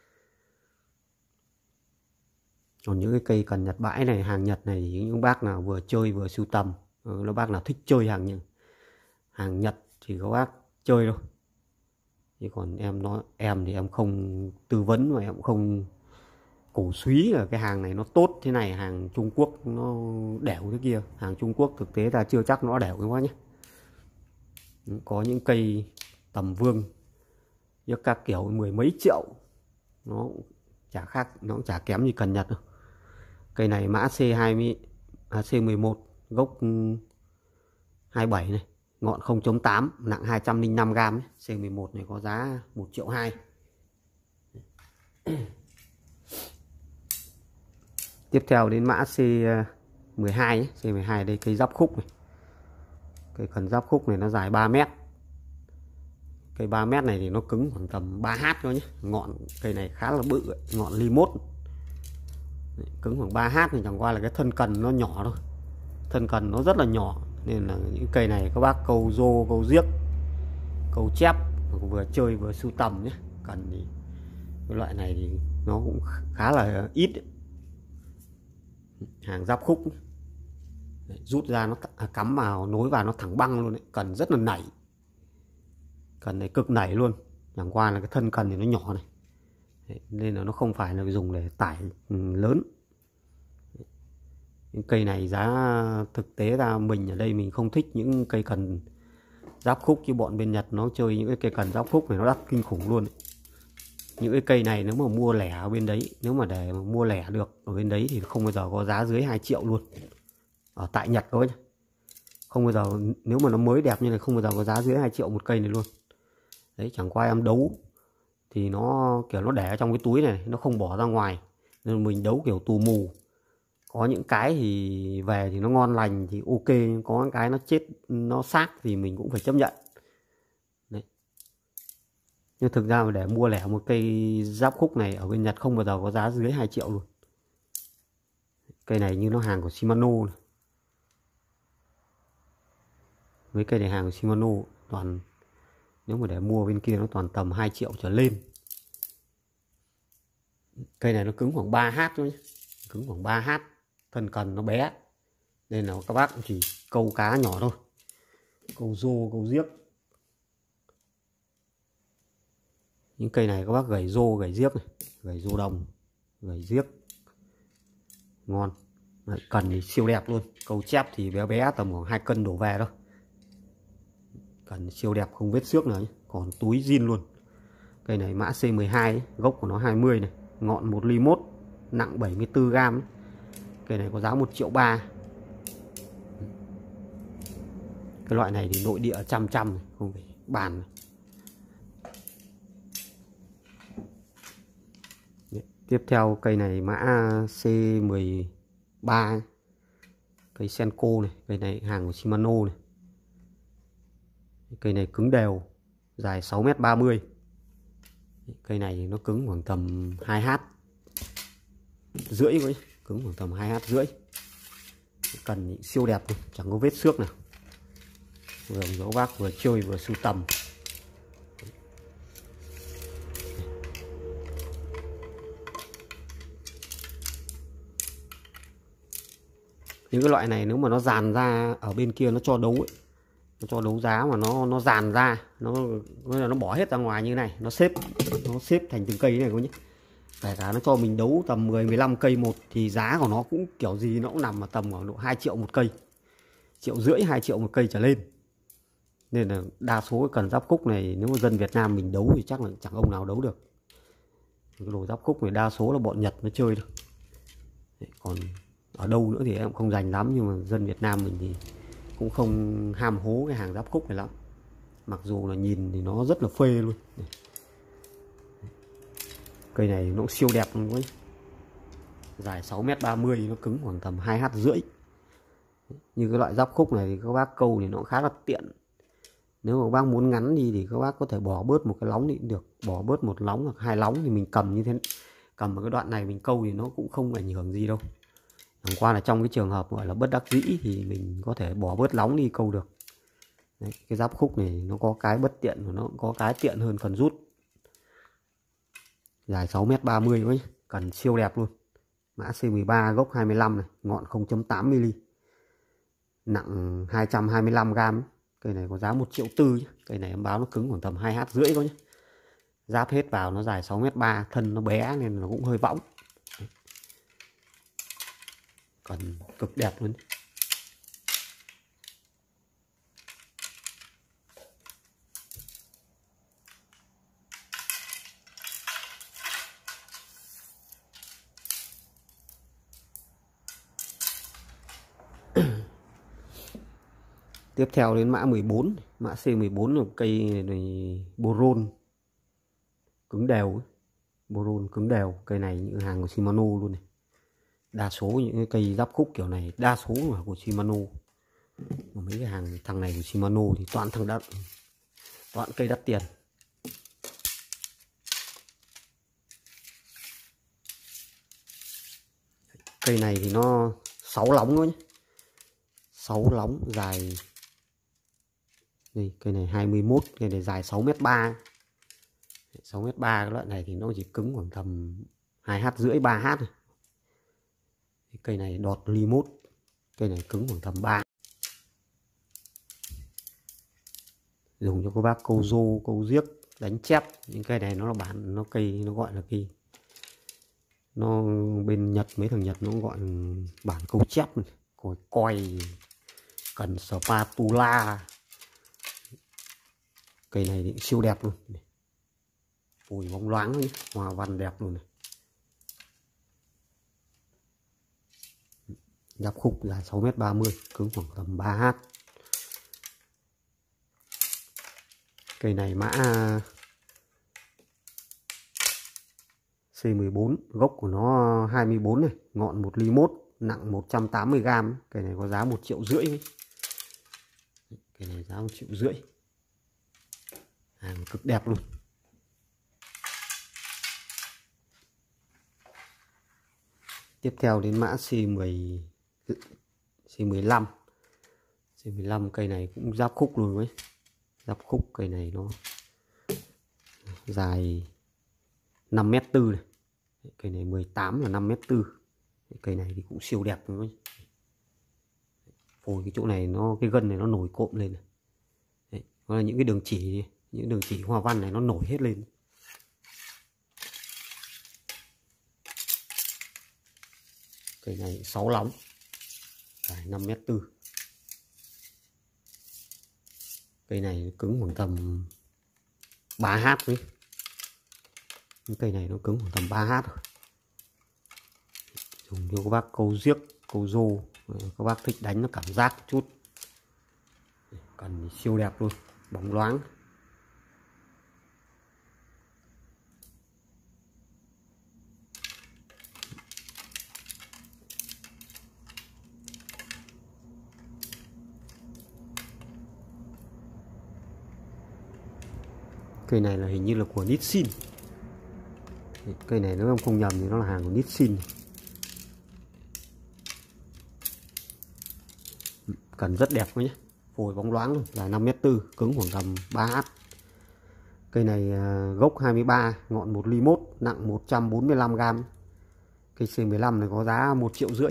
Còn những cái cây cần Nhật bãi này, hàng Nhật này thì những bác nào vừa chơi vừa sưu tầm, các bác nào thích chơi hàng như hàng Nhật thì các bác chơi thôi. Chứ còn em nói em thì em không tư vấn, mà em cũng không cổ suý là cái hàng này nó tốt thế này, hàng Trung Quốc nó đẻo thế kia. Hàng Trung Quốc thực tế là chưa chắc nó đẻo cái quá nhé. Có những cây tầm vương với các kiểu mười mấy triệu, nó chả khác, nó cũng chả kém gì cần Nhật đâu. Cây này mã C hai mươi, à, C mười một, gốc hai mươi bảy này, ngọn không chấm tám, nặng hai trăm linh năm gam. C mười một này có giá một triệu hai. Tiếp theo đến mã C mười hai ấy. C mười hai đây cây giáp khúc này, cây cần giáp khúc này nó dài ba mét. Cây ba mét này thì nó cứng khoảng tầm ba H thôi nhé. Ngọn cây này khá là bự ấy. Ngọn ly mốt, Đấy, cứng khoảng ba hát, thì chẳng qua là cái thân cần nó nhỏ thôi, thân cần nó rất là nhỏ, nên là những cây này các bác câu rô, câu giếc, câu chép vừa chơi vừa sưu tầm nhé. Cần thì cái loại này thì nó cũng khá là ít ấy. Hàng giáp khúc đấy, rút ra nó à, cắm vào nối vào nó thẳng băng luôn đấy. Cần rất là nảy, cần này cực nảy luôn, chẳng qua là cái thân cần thì nó nhỏ này đấy, nên là nó không phải là dùng để tải lớn. Những cây này giá thực tế ra mình ở đây mình không thích những cây cần giáp khúc, chứ bọn bên Nhật nó chơi những cái cây cần giáp khúc này nó đắt kinh khủng luôn. Những cái cây này nếu mà mua lẻ ở bên đấy, nếu mà để mà mua lẻ được ở bên đấy thì không bao giờ có giá dưới hai triệu luôn, ở tại Nhật thôi nhé. Không bao giờ, nếu mà nó mới đẹp như này không bao giờ có giá dưới hai triệu một cây này luôn. Đấy, chẳng qua em đấu thì nó kiểu nó để trong cái túi này, nó không bỏ ra ngoài, nên mình đấu kiểu tù mù. Có những cái thì về thì nó ngon lành thì ok, có những cái nó chết nó xác thì mình cũng phải chấp nhận. Đấy. Nhưng thực ra mà để mua lẻ một cây giáp khúc này ở bên Nhật không bao giờ có giá dưới hai triệu luôn. Cây này như nó hàng của Shimano này. Mấy cây này hàng của Shimano toàn, nếu mà để mua bên kia nó toàn tầm hai triệu trở lên. Cây này nó cứng khoảng ba hát thôi nhé, cứng khoảng ba hát, thân cần nó bé nên là các bác chỉ câu cá nhỏ thôi, câu rô, câu giếc. Những cây này các bác gảy rô, gảy giếc này, gảy rô đồng, gảy giếc ngon. Đấy, cần thì siêu đẹp luôn, câu chép thì bé bé tầm khoảng hai cân đổ về thôi. Cần siêu đẹp không vết xước nữa nhé. Còn túi zin luôn. Cây này mã C mười hai ấy, gốc của nó hai mươi này, ngọn một ly mốt, nặng bảy mươi tư gam. Cây này có giá một triệu ba. Cái loại này thì nội địa trăm trăm không phải bàn. Tiếp theo cây này mã C mười ba, cây Senko này, cây này hàng của Shimano này. Cây này cứng đều, dài sáu mét ba mươi. Cây này nó cứng khoảng tầm hai hát rưỡi với, cứng khoảng tầm hai hát rưỡi. Cần siêu đẹp luôn, chẳng có vết xước nào. Vừa các bác vừa chơi vừa sưu tầm. Những cái loại này nếu mà nó dàn ra ở bên kia nó cho đấu ấy, nó cho đấu giá mà nó nó dàn ra, nó nó bỏ hết ra ngoài như này, nó xếp nó xếp thành từng cây này cô nhé. Kể cả nó cho mình đấu tầm mười mười lăm cây một thì giá của nó cũng kiểu gì nó cũng nằm ở tầm khoảng độ hai triệu một cây, triệu rưỡi hai triệu một cây trở lên. Nên là đa số cái cần giáp khúc này nếu mà dân Việt Nam mình đấu thì chắc là chẳng ông nào đấu được. Cái đồ giáp khúc này đa số là bọn Nhật nó chơi được. Đấy, còn ở đâu nữa thì em không dành lắm, nhưng mà dân Việt Nam mình thì cũng không ham hố cái hàng giáp khúc này lắm. Mặc dù là nhìn thì nó rất là phê luôn. Cây này nó cũng siêu đẹp luôn đấy. Dài sáu mét ba mươi, nó cứng khoảng tầm hai hát rưỡi. Như cái loại giáp khúc này thì các bác câu thì nó khá là tiện. Nếu mà các bác muốn ngắn đi thì các bác có thể bỏ bớt một cái lóng thì cũng được, bỏ bớt một lóng hoặc hai lóng thì mình cầm như thế, cầm ở cái đoạn này mình câu thì nó cũng không ảnh hưởng gì đâu. Chẳng qua là trong cái trường hợp gọi là bất đắc dĩ thì mình có thể bỏ bớt lóng đi câu được. Đấy, cái giáp khúc này nó có cái bất tiện và nó có cái tiện hơn phần rút. Dài sáu mét ba mươi ấy, cần siêu đẹp luôn. Mã C mười ba, gốc hai mươi lăm này, ngọn không chấm tám mi li, nặng hai trăm hai mươi lăm gam. Cây này có giá một triệu tư. Cây này em báo nó cứng khoảng tầm hai hát rưỡi thôi nhé. Giáp hết vào nó dài sáu mét ba, thân nó bé nên nó cũng hơi võng. Còn cực đẹp luôn. Tiếp theo đến mã mười bốn, mã C mười bốn là cây này boron cứng đều, boron cứng đều. Cây này những hàng của Shimano luôn này. Đa số những cái cây giáp khúc kiểu này đa số là của Shimano. Mà mấy cái hàng thằng này của Shimano thì toàn thằng đắt, toàn cây đắt tiền. Cây này thì nó sáu lóng nữa nhé, sáu lóng dài đây. Cây này hai mươi mốt, cây này dài sáu mét ba, sáu mét ba. Cái loại này thì nó chỉ cứng khoảng tầm hai h rưỡi ba h. Cây này đọt ly mốt, cây này cứng khoảng tầm ba. Dùng cho các bác câu rô, câu giếc, đánh chép. Những cây này nó là bản, nó cây nó gọi là cây, nó bên Nhật, mấy thằng Nhật nó gọi là bản câu chép này. Coi coi cần spatula. Cây này thì siêu đẹp luôn, phùi bóng loáng ấy, hoa văn đẹp luôn này. Giáp khúc dài sáu mét ba mươi, cứng khoảng tầm ba h. Cây này mã C mười bốn, gốc của nó hai mươi bốn này, ngọn một ly mốt, nặng một trăm tám mươi gam. Cây này có giá một triệu rưỡi. Cây này giá một triệu rưỡi. Hàng cực đẹp luôn. Tiếp theo đến mã C mười, C mười lăm. C mười lăm cây này cũng giáp khúc luôn đấy. Giáp khúc, cây này nó dài năm mét tư này. Cây này mười tám là năm mét tư. Cây này thì cũng siêu đẹp luôn đấy. Phôi cái chỗ này nó, cái gân này nó nổi cộm lên này. Đấy, nó là những cái đường chỉ, những đường chỉ hoa văn này nó nổi hết lên. Cây này sáu lóng, dài năm mét tư. Cây này cứng khoảng tầm ba h đấy. Cây này nó cứng khoảng tầm ba h rồi. Dùng cho các bác câu giếc, câu rô, các bác thích đánh nó cảm giác một chút. Cần siêu đẹp luôn, bóng loáng. Cây này là hình như là của Nissin. Cây này nếu không nhầm thì nó là hàng của Nissin. Cần rất đẹp nhé, phôi bóng loáng luôn, dài năm mét tư, cứng khoảng tầm ba h. Cây này gốc hai mươi ba, ngọn một ly mốt, nặng một trăm bốn mươi lăm gam. Cây C mười lăm này có giá một triệu rưỡi.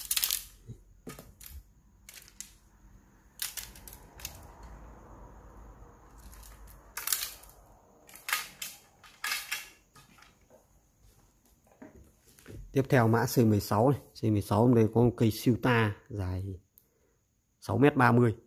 Tiếp theo mã C mười sáu này. C mười sáu đây có một cây siêu ta dài sáu mét ba mươi.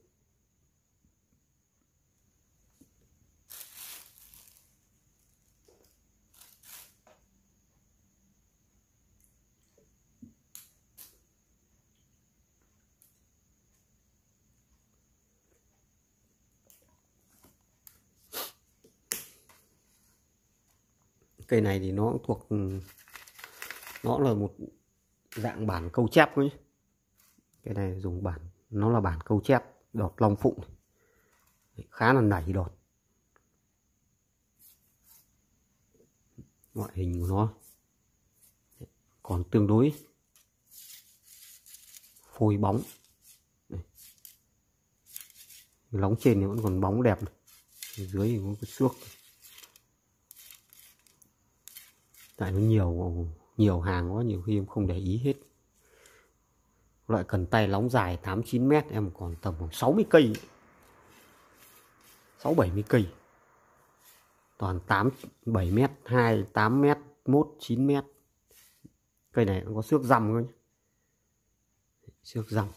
Cây này thì nó thuộc, nó là một dạng bản câu chép nhé. Cái này dùng bản, nó là bản câu chép, đọt long phụng, khá là nảy đọt. Ngoại hình của nó còn tương đối phôi bóng. Đây. Lóng trên thì vẫn còn bóng đẹp này. Dưới thì có cái xước. Tại nó nhiều nhiều hàng quá, nhiều khi em không để ý hết. Loại cần tay lóng dài tám chín mét em còn tầm khoảng sáu mươi cây, sáu bảy mươi cây. Toàn tám bảy mét, hai tám mét, mốt chín mét. Cây này nó có xước răm thôi nhé. Xước răm.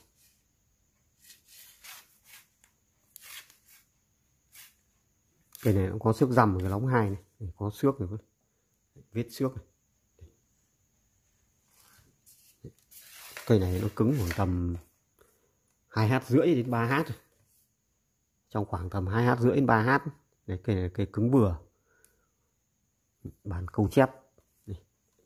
Cây này cũng có xước răm ở cái lóng hai này, có xước này, vết xước này. Cây này nó cứng khoảng tầm hai h rưỡi đến ba h. Trong khoảng tầm hai h rưỡi đến ba h. Đấy, cây này là cây cứng vừa. Bản câu chép. Đây.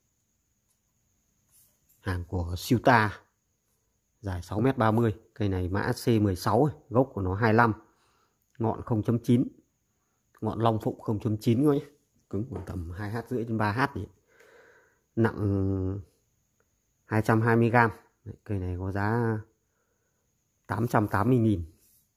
Hàng của siêu ta, dài sáu mét ba mươi. Cây này mã C mười sáu, gốc của nó hai mươi lăm, ngọn không chấm chín, ngọn long phụng không chấm chín thôi nhé. Cứng khoảng tầm hai h rưỡi đến ba h. Nặng hai trăm hai mươi gram. Đấy, cây này có giá tám trăm tám mươi nghìn.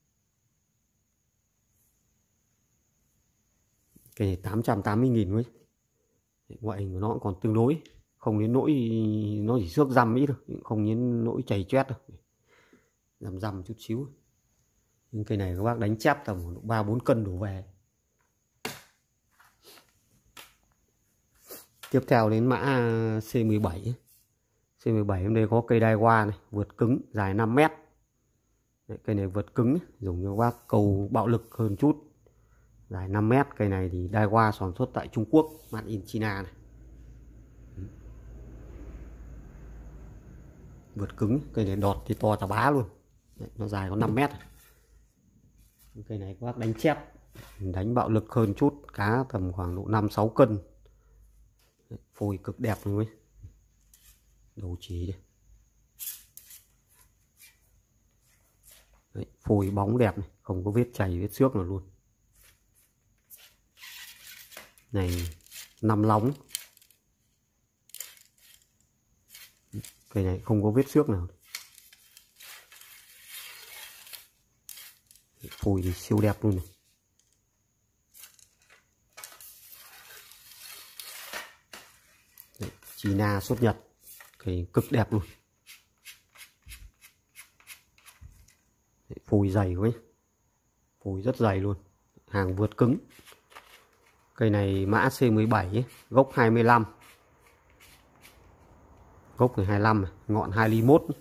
Cây này tám trăm tám mươi nghìn thôi. Ngoại hình của nó còn tương đối, không đến nỗi nó chỉ xước răm ít thôi, không đến nỗi chảy chét đâu, răm răm chút xíu. Nhưng cây này các bác đánh chép tầm ba bốn cân đổ về. Tiếp theo đến mã C mười bảy. C mười bảy hôm đây có cây đai hoa này, vượt cứng, dài năm mét. Đấy, cây này vượt cứng, dùng cho các bác cầu bạo lực hơn chút. Dài năm mét, cây này thì đai hoa sản xuất tại Trung Quốc, made in China này. Vượt cứng, cây này đọt thì to chà bá luôn. Đấy, nó dài có năm mét. Cây này các bác đánh chép, đánh bạo lực hơn chút, cá tầm khoảng độ năm sáu cân. Đấy, phôi cực đẹp luôn ấy. Đầu chỉ đây. Đấy, phôi bóng đẹp này, không có vết chảy vết xước nào luôn. Này năm lóng. Cây này không có vết xước nào. Phôi thì siêu đẹp luôn này. Đấy, China xuất Nhật. Cây cực đẹp luôn. Đấy, phôi dày quá. Phôi rất dày luôn. Hàng vượt cứng. Cây này mã C mười bảy ấy, gốc hai mươi lăm. Gốc thì hai mươi lăm, ngọn hai ly mốt.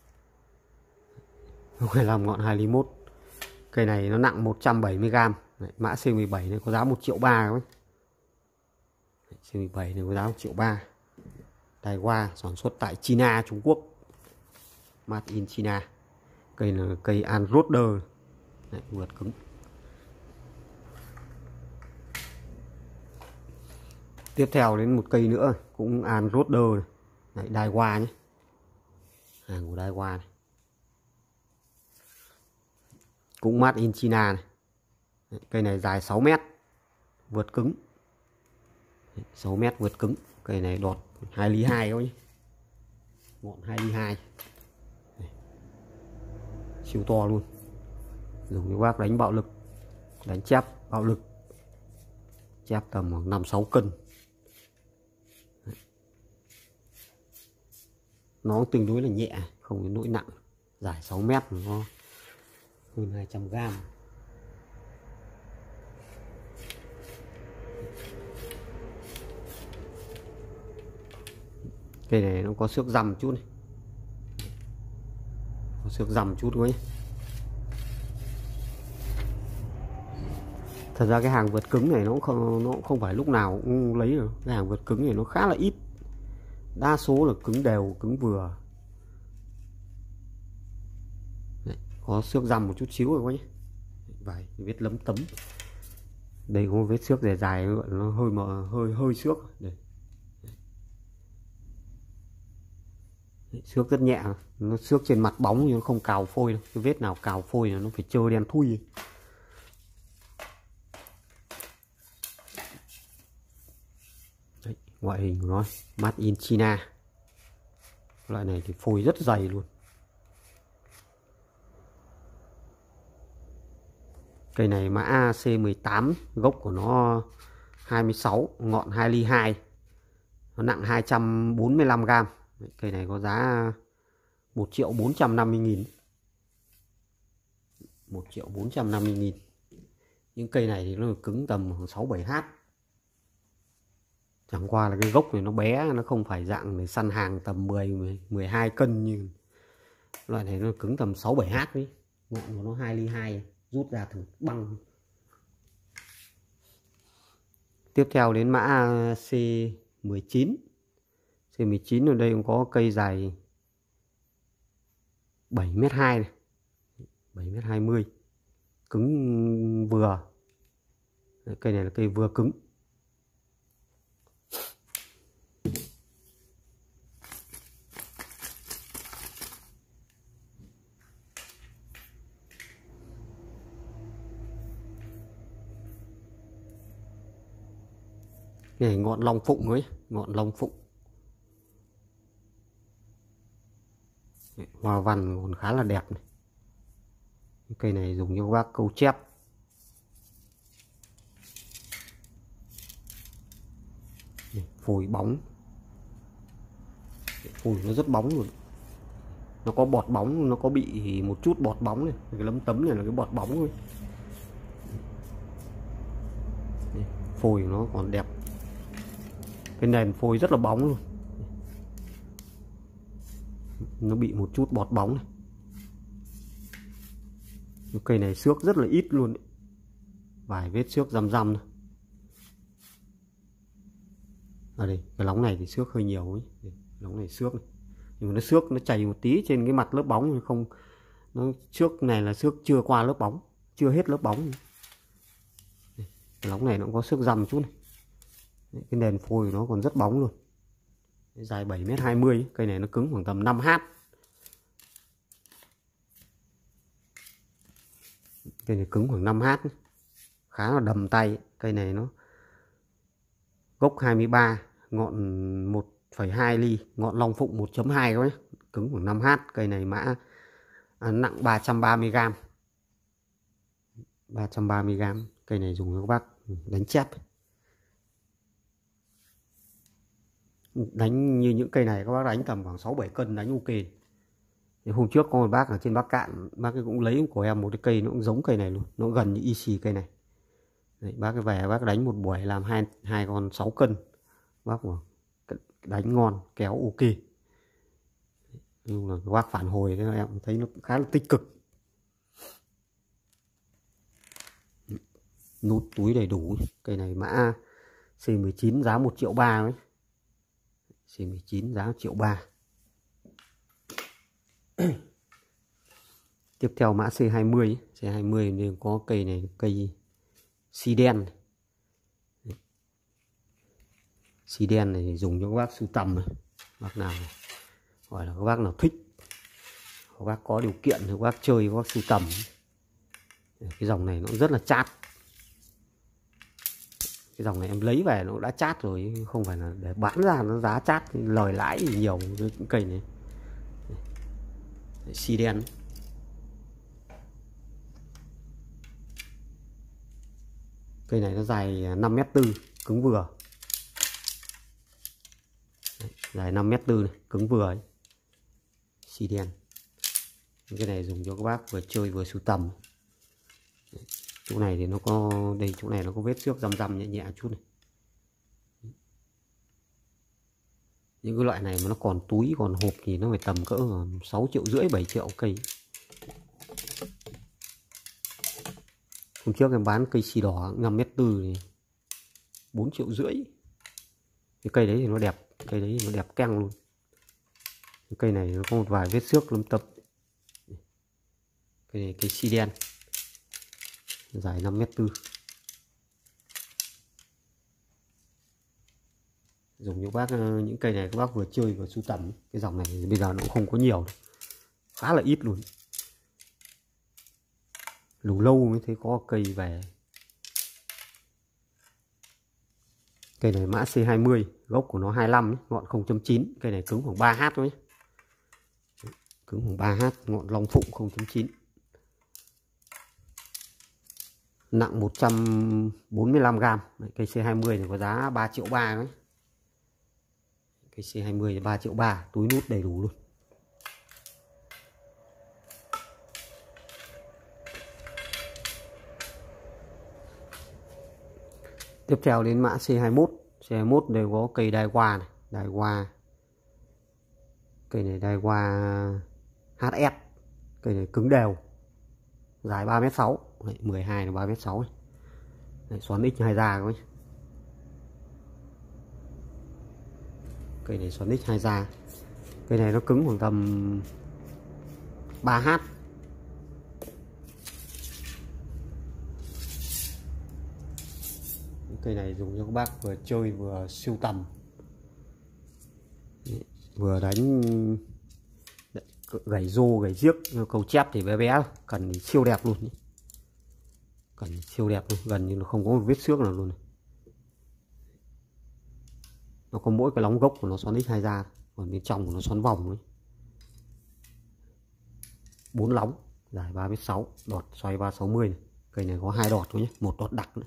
Gốc hai mươi lăm, ngọn hai ly mốt. Cây này nó nặng một trăm bảy mươi gram. Đấy, mã C mười bảy này có giá một triệu ba. C mười bảy này có giá một triệu ba. Đài hoa sản xuất tại China, Trung Quốc. Made in China. Cây là cây Anroder. Đấy, vượt cứng. Tiếp theo đến một cây nữa cũng Anroder. Đấy, đai hoa nhé. Hàng của đai hoa này. Cũng made in China này. Đấy, cây này dài sáu mét. Vượt cứng. Đấy, sáu mét vượt cứng. Cây này đọt hai ly hai thôi nhé. Ngọn hai ly hai. Đấy. Siêu to luôn. Dùng cho bác đánh bạo lực. Đánh chép bạo lực. Chép tầm khoảng năm sáu cân. Đấy. Nó tương đối là nhẹ, không đến nỗi nặng. Dài sáu mét nó hơn hai trăm gram. Cây này nó có xước răm chút này. Có xước răm chút thôi. Thật ra cái hàng vượt cứng này nó không nó không phải lúc nào cũng lấy được. Cái hàng vượt cứng này nó khá là ít. Đa số là cứng đều, cứng vừa. Đấy, có xước răm một chút xíu rồi nhé. Vài vết lấm tấm. Đây có vết xước dài dài nó hơi mà hơi hơi xước. Đây. Đấy, xước rất nhẹ, nó xước trên mặt bóng nhưng nó không cào phôi đâu. Cái vết nào cào phôi là nó phải trơ đen thui. Đấy, ngoại hình của nó made in China. Loại này thì phôi rất dày luôn. Cây này mã C mười tám, gốc của nó hai mươi sáu, ngọn hai ly hai. Nó nặng hai trăm bốn mươi lăm gram. Cây này có giá một triệu bốn trăm năm mươi nghìn. một triệu bốn trăm năm mươi nghìn. Những cây này thì nó cứng tầm sáu bảy hát. Chẳng qua là cái gốc này nó bé, nó không phải dạng để săn hàng tầm mười mười hai cân như loại này, nó cứng tầm sáu bảy hát đấy. Ngọn của nó hai ly hai, rút ra thử băng. Tiếp theo đến mã C mười chín. C mười chín ở đây cũng có cây dài bảy mét hai này. bảy mét hai mươi. Cứng vừa. Cây này là cây vừa cứng. Này ngọn long phụng ấy, ngọn long phụng. hoa văn còn khá là đẹp này. Cây này dùng cho các bác câu chép. Phôi bóng, phôi nó rất bóng luôn, nó có bọt bóng, nó có bị một chút bọt bóng này, cái lấm tấm này là cái bọt bóng thôi. Phôi nó còn đẹp, cái nền phôi rất là bóng luôn, nó bị một chút bọt bóng này. Cây này xước rất là ít luôn đấy. Vài vết xước răm răm thôi. Ở đây cái lóng này thì xước hơi nhiều ấy. Lóng này xước này. Nhưng mà nó xước nó chảy một tí trên cái mặt lớp bóng, không nó xước này là xước chưa qua lớp bóng, chưa hết lớp bóng. Đây, cái lóng này nó cũng có xước răm chút này. Đấy, cái nền phôi nó còn rất bóng luôn. Đấy, dài bảy mét hai mươi, cây này nó cứng khoảng tầm năm hát. Cây này cứng khoảng năm hát, khá là đầm tay. Cây này nó gốc hai mươi ba, ngọn một phẩy hai ly, ngọn long phụng một chấm hai các bác, cứng khoảng năm hát. Cây này mã à, nặng ba trăm ba mươi gam, ba trăm ba mươi gam. Cây này dùng cho các bác đánh chép, đánh như những cây này các bác đánh tầm khoảng sáu bảy cân đánh ok. Thì hôm trước có một bác ở trên Bắc Cạn, bác ấy cũng lấy của em một cái cây nó cũng giống cây này luôn, nó gần như y xì cây này. Đấy, bác ấy về bác đánh một buổi làm hai hai con sáu cân, bác bảo đánh ngon, kéo ok. Nhưng là bác phản hồi thì em thấy nó cũng khá là tích cực. Nút túi đầy đủ. Cây này mã C mười chín giá một triệu ba ấy. C mười chín giá một triệu ba. Tiếp theo mã C hai mươi. C hai mươi nên có cây này, cây xi đen. Xi đen này dùng cho các bác sưu tầm này. Bác nào gọi là các bác nào thích, các bác có điều kiện thì các bác chơi, các bác sưu tầm. Cái dòng này nó rất là chát. Cái dòng này em lấy về nó đã chát rồi, không phải là để bán ra nó giá chát thì lời lãi thì nhiều với những cây này. Xi đen. Cây này nó dài năm mét tư, cứng vừa. Đấy, dài năm mét tư này, cứng vừa ấy. Xi đen. Cái này dùng cho các bác vừa chơi vừa sưu tầm. Đấy, chỗ này thì nó có, đây chỗ này nó có vết xước răm răm nhẹ nhẹ chút này. Những cái loại này mà nó còn túi còn hộp thì nó phải tầm cỡ sáu triệu rưỡi bảy triệu cây. Hôm trước em bán cây xì đỏ năm mét tư thì bốn triệu rưỡi. Cái cây đấy thì nó đẹp, cây đấy thì nó đẹp keng luôn. Cái cây này nó có một vài vết xước lấm tấm. Cây này cây xi đen, dài năm mét tư. Dùng cho bác những cây này các bác vừa chơi vừa sưu tầm. Cái dòng này bây giờ nó cũng không có nhiều, khá là ít luôn. Lâu lâu mới thấy có cây về. Cây này mã C hai mươi, gốc của nó hai mươi lăm, ngọn không chấm chín. Cây này cứng khoảng ba hát thôi. Cứng khoảng ba hát, ngọn long phụng không chấm chín. Nặng một trăm bốn mươi lăm gam. Cây C hai mươi này có giá ba triệu ba đấy. Cây C hai mươi là ba triệu ba, túi nút đầy đủ luôn. Tiếp theo đến mã C hai mốt. C hai mốt đều có cây đài hoa này, đài hoa. Cây này đài hoa hát ét. Cây này cứng đều. Dài ba mét sáu, mười hai là ba mét sáu này. Đấy, xoắn X hai da các bác. Cây này xoắn X hai da. Cây này nó cứng khoảng tầm ba hát. Cây này dùng cho các bác vừa chơi vừa sưu tầm. Vừa đánh gảy rô gảy giếc, cầu chép thì bé bé, cần thì siêu đẹp luôn. Cần thì siêu đẹp luôn, gần như nó không có một vết xước nào luôn này. Nó có mỗi cái lóng gốc của nó xoắn X hai da, còn bên trong của nó xoắn vòng ấy. bốn lóng, dài ba mét sáu, đọt xoay ba sáu mươi này. Cây này có hai đọt thôi nhé, một đọt đặc nữa.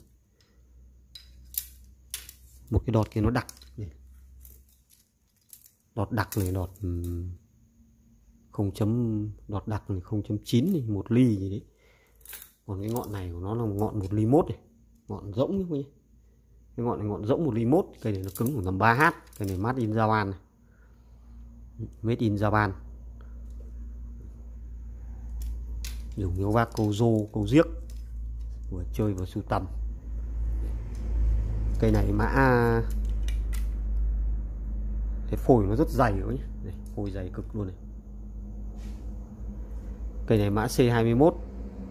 Một cái đọt kia nó đặc. Đọt đặc này đọt không chấm đọt đặc này không chấm chín này, một ly gì đấy. Còn cái ngọn này của nó là một ngọn một ly mốt này, ngọn rỗng nhé. Cái ngọn này ngọn rỗng một ly mốt, cây này nó cứng khoảng tầm ba H, cây này made in Japan này. Made in Japan. Dùng cho bác câu rô, câu giếc, vừa chơi vừa sưu tầm. Cây này mã cái phổi nó rất dày nữa nhé. Đây, phổi dày cực luôn này. Cây này mã C hai mươi mốt,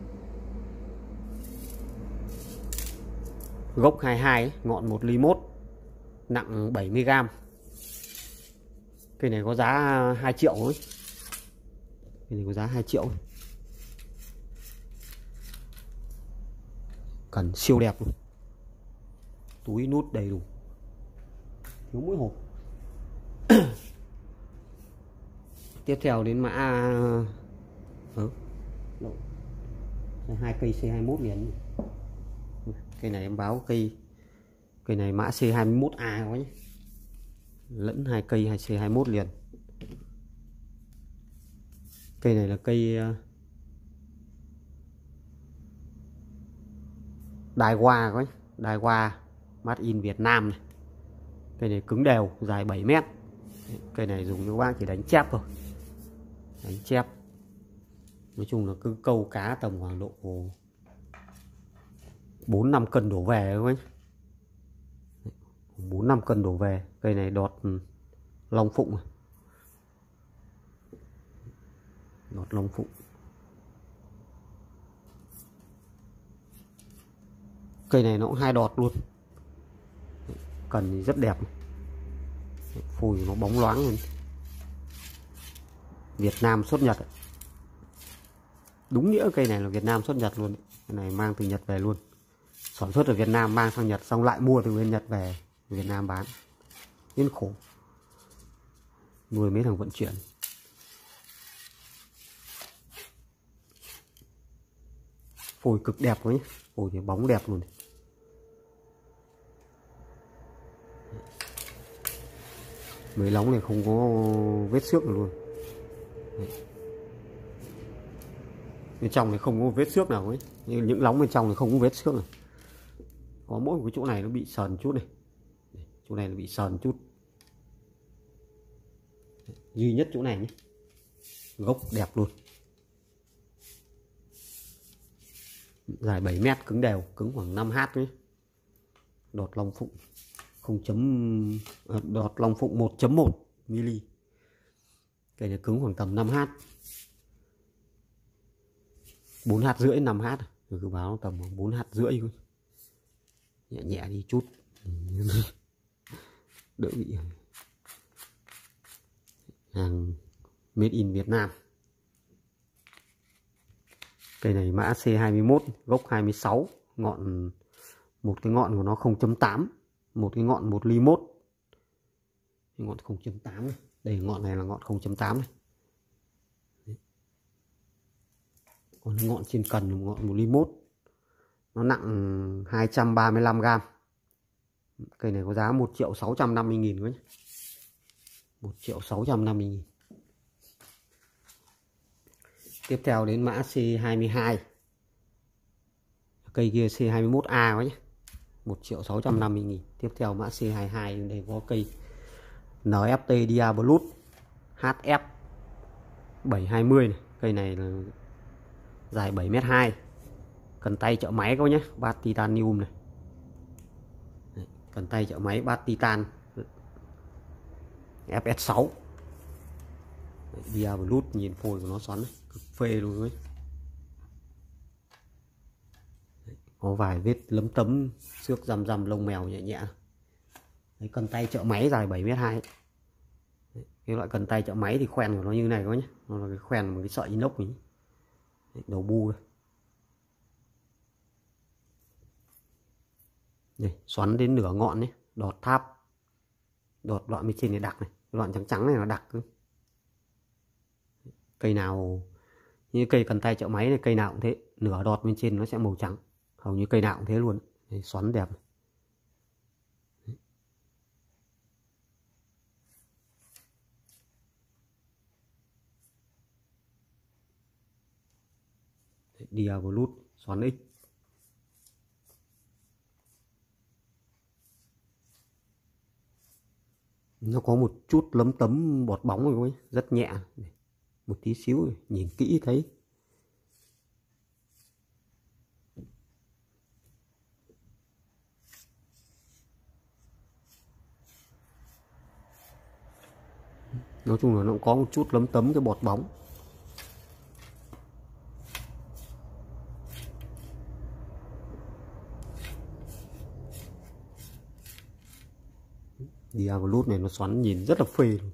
gốc hai mươi hai ấy, ngọn một ly mốt, nặng bảy mươi gam. Cây này có giá hai triệu ấy. Cây này có giá hai triệu. Cần siêu đẹp luôn. Túi nút đầy đủ, thiếu mỗi hộp. Tiếp theo đến mã ừ. hai cây C hai mươi mốt liền. Cây này em báo cây cây này mã C hai mươi mốt A quá nhé. Lẫn hai cây hai C hai mươi mốt liền. Cây này là cây đài hoa quá nhé. Đài hoa made in Việt Nam này. Cây này cứng đều, dài bảy mét. Cây này dùng cho bác chỉ đánh chép thôi, đánh chép. Nói chung là cứ câu cá tầm khoảng độ bốn năm cân đổ về thôi, bốn năm cân đổ về. Cây này đọt long phụng, đọt long phụng. Cây này nó cũng hai đọt luôn, cần thì rất đẹp, phùi nó bóng loáng luôn. Việt Nam xuất Nhật, đúng nghĩa cây này là Việt Nam xuất Nhật luôn. Cái này mang từ Nhật về luôn, sản xuất ở Việt Nam mang sang Nhật, xong lại mua từ bên Nhật về Việt Nam bán. Nên khổ, nuôi mấy thằng vận chuyển. Phổi cực đẹp quá nhé, phổi thì bóng đẹp luôn. Mấy lóng này không có vết xước luôn. Bên trong này không có vết xước nào ấy, nhưng những lóng bên trong này không có vết xước này. Có mỗi một cái chỗ này nó bị sờn chút này, chỗ này nó bị sờn chút, duy nhất chỗ này nhé. Gốc đẹp luôn, dài bảy mét, cứng đều, cứng khoảng năm H ấy. Đọt long phụng không chấm đọt long phụng một chấm một mm. Cây này cứng khoảng tầm năm H, bốn H rưỡi, năm H. Rồi cứ báo tầm bốn H rưỡi thôi. Nhẹ nhẹ đi chút đỡ bị hàng made in Việt Nam. Cây này mã C hai mươi mốt, gốc hai mươi sáu, ngọn một cái ngọn của nó không chấm tám, một cái ngọn một ly mốt. Cái ngọn không chấm tám này. Đây, ngọn này là ngọn không chấm tám này. Đấy. Còn ngọn trên cần là ngọn một ly mốt, nó nặng hai trăm ba mươi lăm gam. Cây này có giá một triệu sáu trăm năm mươi nghìn quá nhé. một triệu sáu trăm năm mươi nghìn. Tiếp theo đến mã C hai mươi hai. Cây kia C hai mươi mốt A quá nhé, một triệu sáu trăm năm mươi nghìn. Tiếp theo mã C hai mươi hai, đây có cây N F T Diabolus H F bảy hai mươi này. Cây này là dài bảy mét hai, cần tay trợ máy các nhé, bát titanium này. Đấy, cần tay trợ máy bát titan F S sáu. Diabolus, nhìn phôi của nó xoắn này, cực phê luôn ấy. Có vài vết lấm tấm xước răm răm lông mèo nhẹ nhẹ. Đấy, cần tay trợ máy dài bảy mét hai. Cái loại cần tay trợ máy thì khoen của nó như này các nhé, nó là cái khoen một cái sợi inox ấy. Đấy, đầu bu đây. Đây, xoắn đến nửa ngọn đấy, đọt tháp, đọt đoạn bên trên này đặc này, đoạn trắng trắng này nó đặc. Cây nào Như cây cần tay trợ máy này, cây nào cũng thế, nửa đọt bên trên nó sẽ màu trắng, hầu như cây nào cũng thế luôn. Đấy, xoắn đẹp. Diabolus xoắn X. Nó có một chút lấm tấm bọt bóng rồi, rất nhẹ, một tí xíu, nhìn kỹ thấy. Nói chung là nó cũng có một chút lấm tấm cái bọt bóng. Diabolus này nó xoắn nhìn rất là phê luôn.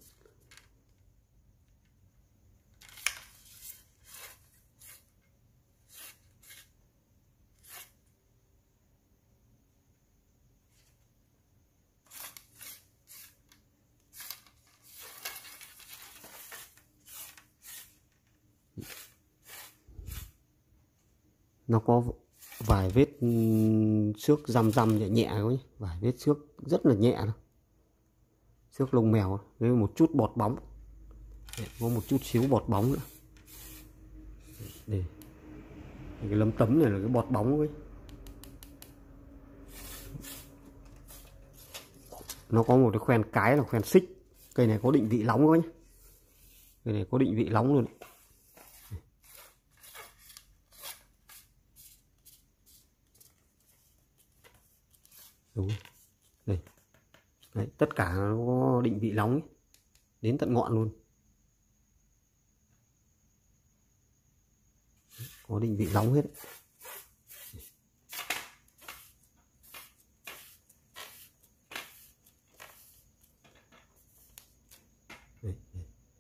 Nó có vài vết xước răm răm nhẹ nhẹ thôi, vài vết xước rất là nhẹ thôi. Xước lông mèo với một chút bọt bóng. Đấy, có một chút xíu bọt bóng nữa. Đây. Cái lấm tấm này là cái bọt bóng ấy. Nó có một cái khoen cái là khoen xích. Cây này có định vị nóng thôi nhé. Cây này có định vị nóng luôn. Đúng. Đây. Đấy, tất cả nó có định vị nóng ấy. Đến tận ngọn luôn. Có định vị nóng hết. Đây, đây.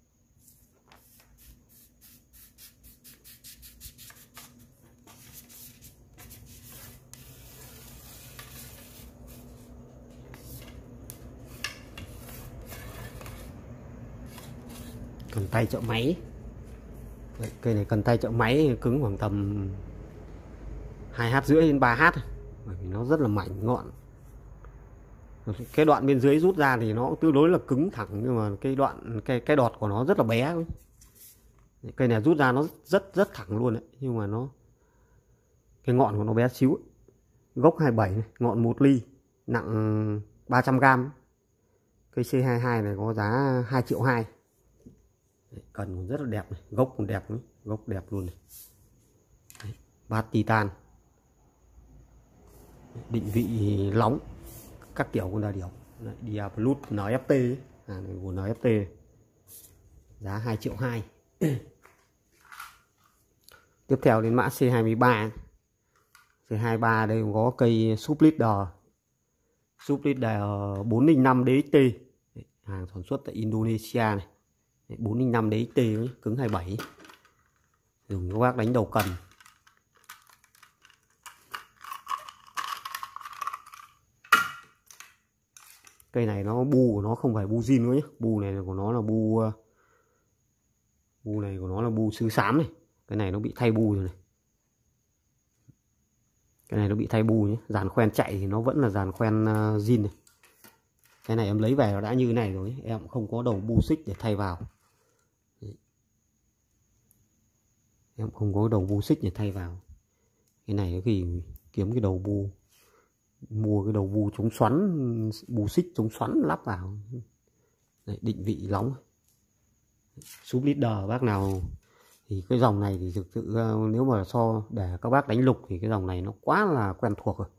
Cần tay trợ máy. Đấy, cây này cần tay trợ máy cứng khoảng tầm hai hát rưỡi đến ba hát, bởi vì nó rất là mảnh ngọn. Cái đoạn bên dưới rút ra thì nó tương đối là cứng thẳng, nhưng mà cái đoạn cái cái đọt của nó rất là bé. Cây này rút ra nó rất rất thẳng luôn đấy, nhưng mà nó cái ngọn của nó bé xíu. Gốc hai mươi bảy này, ngọn một ly, nặng ba trăm gam. Cây C hai mươi hai này có giá hai triệu hai. Cần còn rất là đẹp này, gốc còn đẹp nữa, gốc đẹp luôn này. Đấy, bát titan. Định vị nóng các kiểu con đà điểu. Diabolus en ép tê ấy. À, này của en ép tê. Giá hai triệu hai. Tiếp theo đến mã C hai mươi ba. C hai mươi ba đây có cây Sub Leader. Sub Leader bốn không năm đê ích tê. Hàng sản xuất tại Indonesia này. bốn không năm đê ích tê ấy, cứng hai mươi bảy. Dùng các bác đánh đầu cần. Cây này nó bu của nó không phải bu zin nữa nhé. Bu này của nó là bu Bu này của nó là bu sứ xám này. Cái này nó bị thay bu rồi này. Cái này nó bị thay bu nhé. Dàn khoen chạy thì nó vẫn là dàn khoen uh, zin này. Cái này em lấy về nó đã như này rồi. Em cũng không có đầu bu xích để thay vào. Đấy. Em không có đầu bu xích để thay vào. Cái này thì kiếm cái đầu bu, mua cái đầu bu chống xoắn, bu xích chống xoắn lắp vào. Đấy, định vị nóng. Sub Leader bác nào thì cái dòng này thì thực sự nếu mà so để các bác đánh lục thì cái dòng này nó quá là quen thuộc rồi.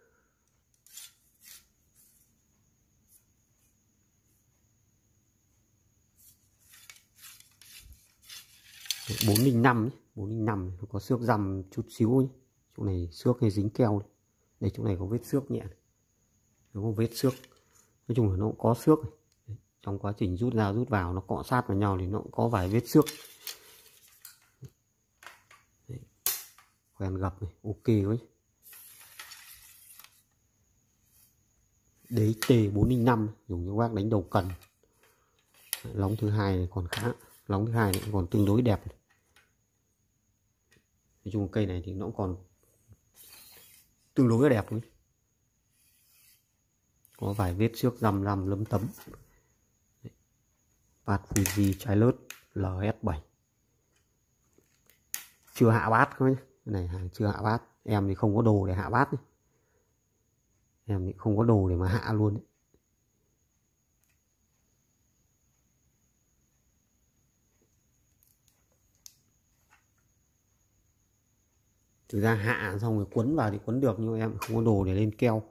bốn không năm bốn không năm nó có xước răm chút xíu nhé. Chỗ này xước hay dính keo này. Đây, chỗ này có vết xước nhẹ này. Nó có vết xước, nói chung là nó cũng có xước này. Đấy, trong quá trình rút ra rút vào nó cọ sát vào nhau thì nó cũng có vài vết xước. Khoen gập này, ok đấy. đê ích tê bốn không năm dùng cho bác đánh đầu cần. Lóng thứ hai này còn khá, lóng thứ hai này còn tương đối đẹp này. Nói chung cây này thì nó còn tương đối là đẹp ấy. Có vài vết xước răm răm lấm tấm. Bát Fuji trái lớt L S bảy, chưa hạ bát thôi. Cái này hàng chưa hạ bát. Em thì không có đồ để hạ bát ấy. Em thì không có đồ để mà hạ luôn ấy. Thực ra hạ xong rồi quấn vào thì quấn được, nhưng em không có đồ để lên keo.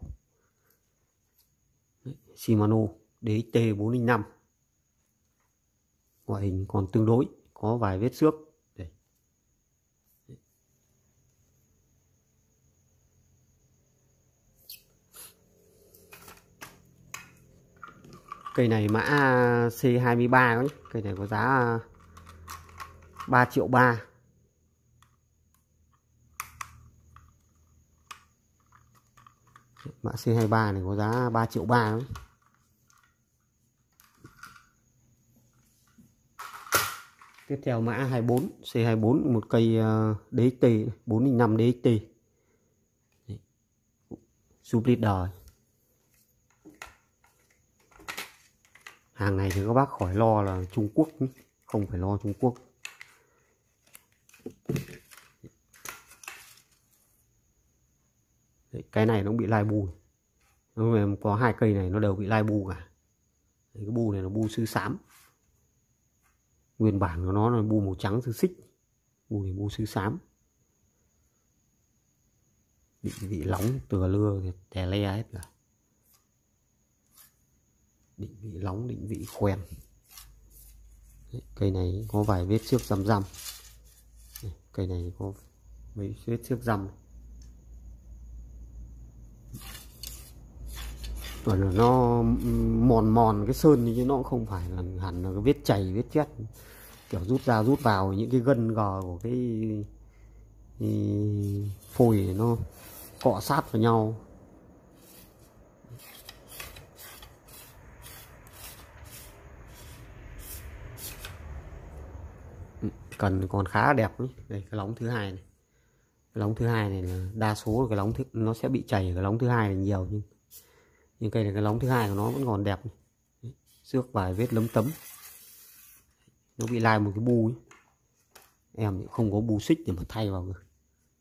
Đấy, Shimano D X T bốn không năm, ngoại hình còn tương đối, có vài vết xước. Đây. Cây này mã C hai ba ấy. Cây này có giá ba triệu ba. Mã C hai ba này có giá ba triệu ba đấy. Tiếp theo mã hai bốn, C hai bốn, một cây D X T bốn không năm D X T Sub Leader. Hàng này thì các bác khỏi lo là Trung Quốc, không phải lo Trung Quốc. Đấy, cái này nó bị lai bu. Nó có hai cây này nó đều bị lai bu cả. Đấy, cái bu này là bu sư xám. Nguyên bản của nó là bu màu trắng sư xích. Bu này bu sư xám. Định vị lóng từa lưa thì tè le hết cả. Định vị lóng, định vị khoen. Đấy, cây này có vài vết xước răm răm. Đấy, cây này có mấy vết xước răm. Còn nó mòn mòn cái sơn chứ nó không phải là hẳn là cái vết chảy vết chét, kiểu rút ra rút vào những cái gân gò của cái, cái phôi nó cọ sát vào nhau. Cần còn khá đẹp ấy. Đây cái lóng thứ hai này, cái lóng thứ hai này là đa số cái lóng thứ, nó sẽ bị chảy cái lóng thứ hai là nhiều, nhưng nhưng cây này cái lóng thứ hai của nó vẫn còn đẹp. Đấy, xước vài vết lấm tấm, nó bị lai một cái bu ấy. Em không có bu xích để mà thay vào được.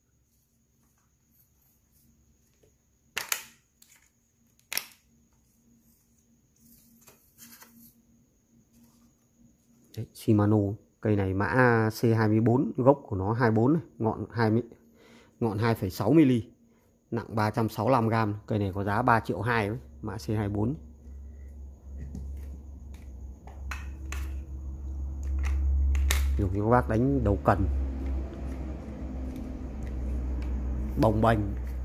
Đấy, Shimano, cây này mã C hai bốn, gốc của nó hai mươi bốn này, ngọn hai ngọn hai phẩy sáu mi-li-mét, nặng ba trăm sáu mươi lăm gam. Cây này có giá ba triệu hai đấy, mã C hai bốn. Dùng cho các bác đánh đầu cần bồng bềnh.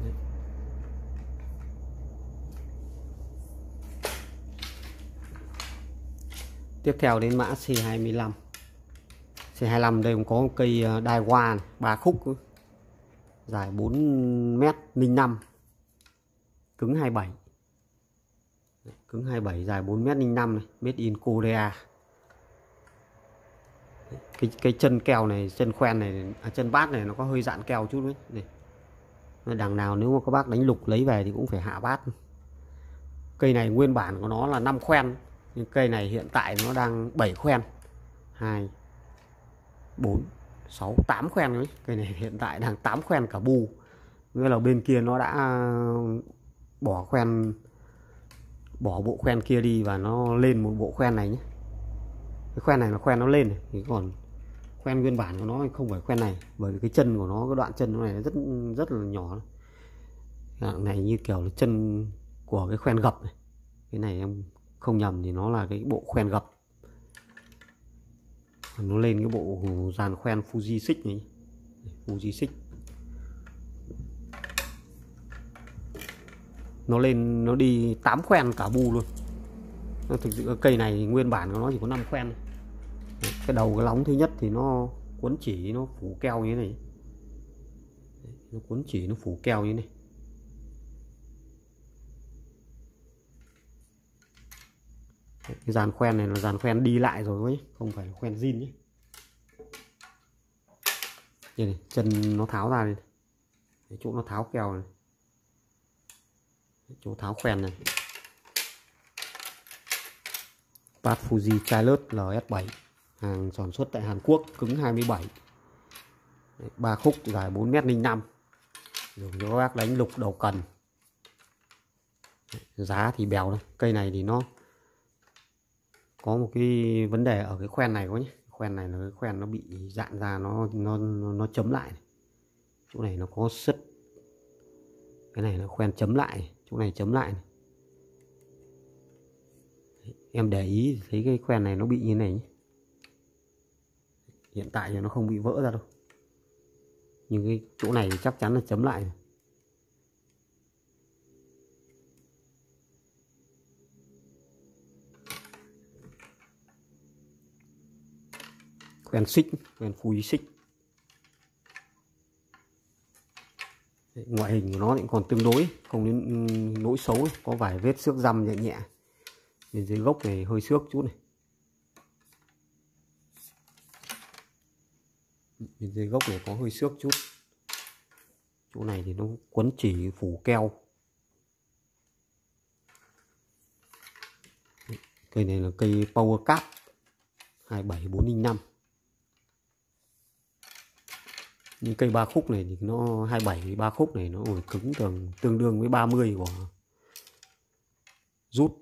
Tiếp theo đến mã C hai lăm. C hai lăm đây cũng có một cây Daiwa ba khúc, dài bốn mét không năm, cứng hai mươi bảy. Cứng hai mươi bảy, dài bốn mét không năm này, made in Korea. Cái cái chân keo này, chân khoen này, à, chân bát này nó có hơi dạn keo chút đấy. Này. Đằng nào nếu mà các bác đánh lục lấy về thì cũng phải hạ bát. Cây này nguyên bản của nó là năm khoen, nhưng cây này hiện tại nó đang bảy khoen. hai bốn sáu tám khoen đấy. Cây này hiện tại đang tám khoen cả bu. Nghĩa là bên kia nó đã bỏ khoen, bỏ bộ khoen kia đi và nó lên một bộ khoen này nhé. Cái khoen này là khoen nó lên này, thì còn khoen nguyên bản của nó không phải khoen này, bởi vì cái chân của nó, cái đoạn chân nó này rất rất là nhỏ. Đoạn này như kiểu là chân của cái khoen gập này. Cái này em không nhầm thì nó là cái bộ khoen gập. Nó lên cái bộ dàn khoen Fuji xích này, Fuji xích. Nó lên, nó đi tám khoen cả bu luôn. Thực sự cây này nguyên bản của nó chỉ có năm khoen. Cái đầu cái lóng thứ nhất thì nó cuốn chỉ, nó phủ keo như thế này. Nó cuốn chỉ, nó phủ keo như thế này. Cái dàn khoen này là dàn khoen đi lại rồi ấy, không phải là khoen zin nhé. Đây này, chân nó tháo ra đây. Đấy, chỗ nó tháo keo này. Đấy, chỗ tháo khoen này. Pad Fuji Chilus L S bảy, hàng sản xuất tại Hàn Quốc, cứng hai mươi bảy. Đấy, ba khúc dài bốn mét không năm, dùng cho các bác đánh lục đầu cần. Đấy, giá thì bèo thôi. Cây này thì nó có một cái vấn đề ở cái khoen này quá nhé. Khoen này là cái khoen nó bị dạn ra, nó nó nó, nó chấm lại này. Chỗ này nó có sứt, cái này là khoen chấm lại, chỗ này chấm lại này. Em để ý thấy cái khoen này nó bị như này nhé. Hiện tại thì nó không bị vỡ ra đâu, nhưng cái chỗ này thì chắc chắn là chấm lại này. Khoen xích, khoen Fuji xích. Ngoại hình của nó thì còn tương đối, không đến nỗi xấu, có vài vết xước răm nhẹ nhẹ. Bên dưới gốc này hơi xước chút này. Bên dưới gốc này có hơi xước chút. Chỗ này thì nó quấn chỉ phủ keo. Cây này là cây Power Cap hai bảy bốn không năm. Những cây ba khúc này thì nó hai bảy ba khúc này nó cứng tương tương đương với ba mươi của rút.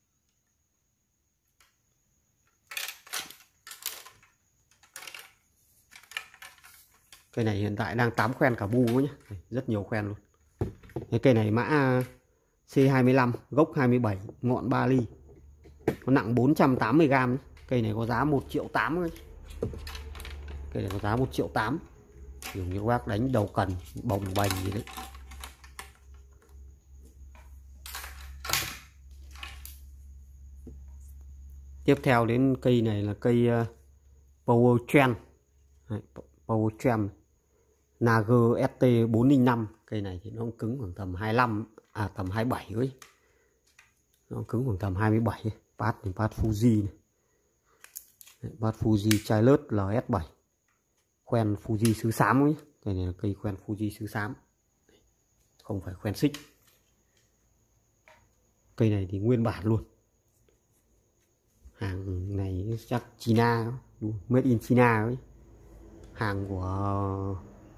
Cây này hiện tại đang tám khoen cả bu nhé, rất nhiều khoen luôn. Cái cây này mã C hai mươi lăm, gốc hai mươi bảy, ngọn ba ly, nó nặng bốn trăm tám mươi gam. Cây này có giá một triệu tám. Cây này có giá một triệu tám, dùng như các bác đánh đầu cần bồng bềnh gì đấy. Tiếp theo đến cây này là cây Power Trend. Power Trend Nager S T bốn không năm. Cây này thì nó cứng khoảng tầm hai mươi lăm, à tầm hai mươi bảy ấy. Nó cứng khoảng tầm hai mươi bảy. Pad thì pad Fuji này. Pad Fuji Chilus L S bảy. Khoen Fuji xứ xám ấy. Cây này là cây khoen Fuji xứ xám, không phải khoen xích. Cây này thì nguyên bản luôn. Hàng này chắc China, made in China ấy. Hàng của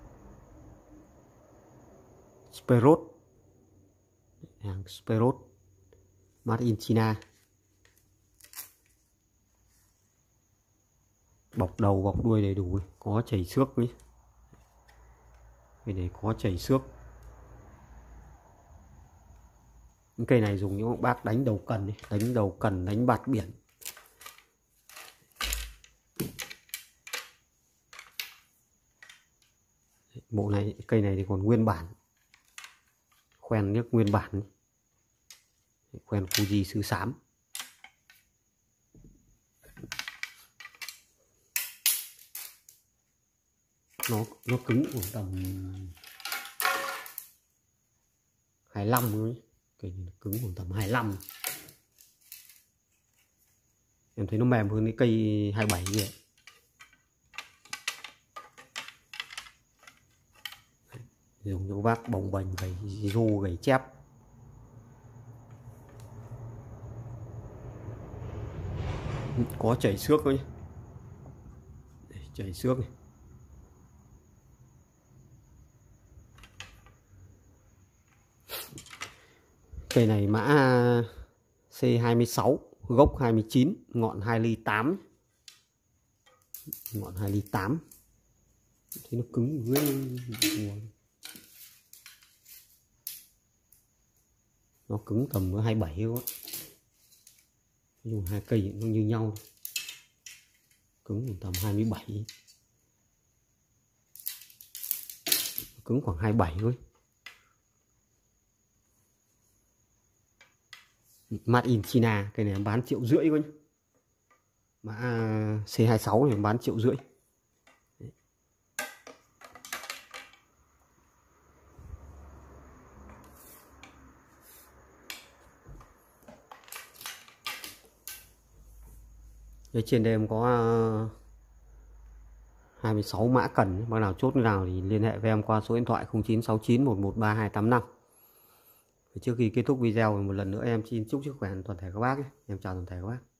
Sperot, hàng Sperot, made in China. Bọc đầu bọc đuôi đầy đủ, có chảy xước ấy. Cây này có chảy xước. Những cây này dùng những bác đánh đầu cần ấy, đánh đầu cần, đánh bạt biển. Bộ này, cây này thì còn nguyên bản, khoen nước nguyên bản, khoen Fuji xứ xám. Nó nó cứng khoảng tầm hai mươi lăm thôi. Cây này cứng khoảng tầm hai mươi lăm. Em thấy nó mềm hơn cái cây hai mươi bảy vậy. Dùng cho bác bồng bềnh gầy rô gầy chép. Có chảy xước thôi. Chảy xước này. Cây này mã C hai mươi sáu, gốc hai mươi chín, ngọn hai ly tám. Ngọn hai ly tám. Thấy nó cứng dưới. Nó cứng tầm hai mươi bảy thôi. Dùng hai cây nó như nhau. Cứng tầm hai mươi bảy. Cứng khoảng hai mươi bảy thôi. Made in China. Cái này bán triệu rưỡi thôi nhé. Mã C hai mươi sáu này bán triệu rưỡi. Đây, trên đây em có hai mươi sáu mã cần, bác nào chốt như nào thì liên hệ với em qua số điện thoại không chín sáu chín một một ba hai tám năm. Trước khi kết thúc video một lần nữa em xin chúc sức khỏe toàn thể các bác nhé. Em chào toàn thể các bác.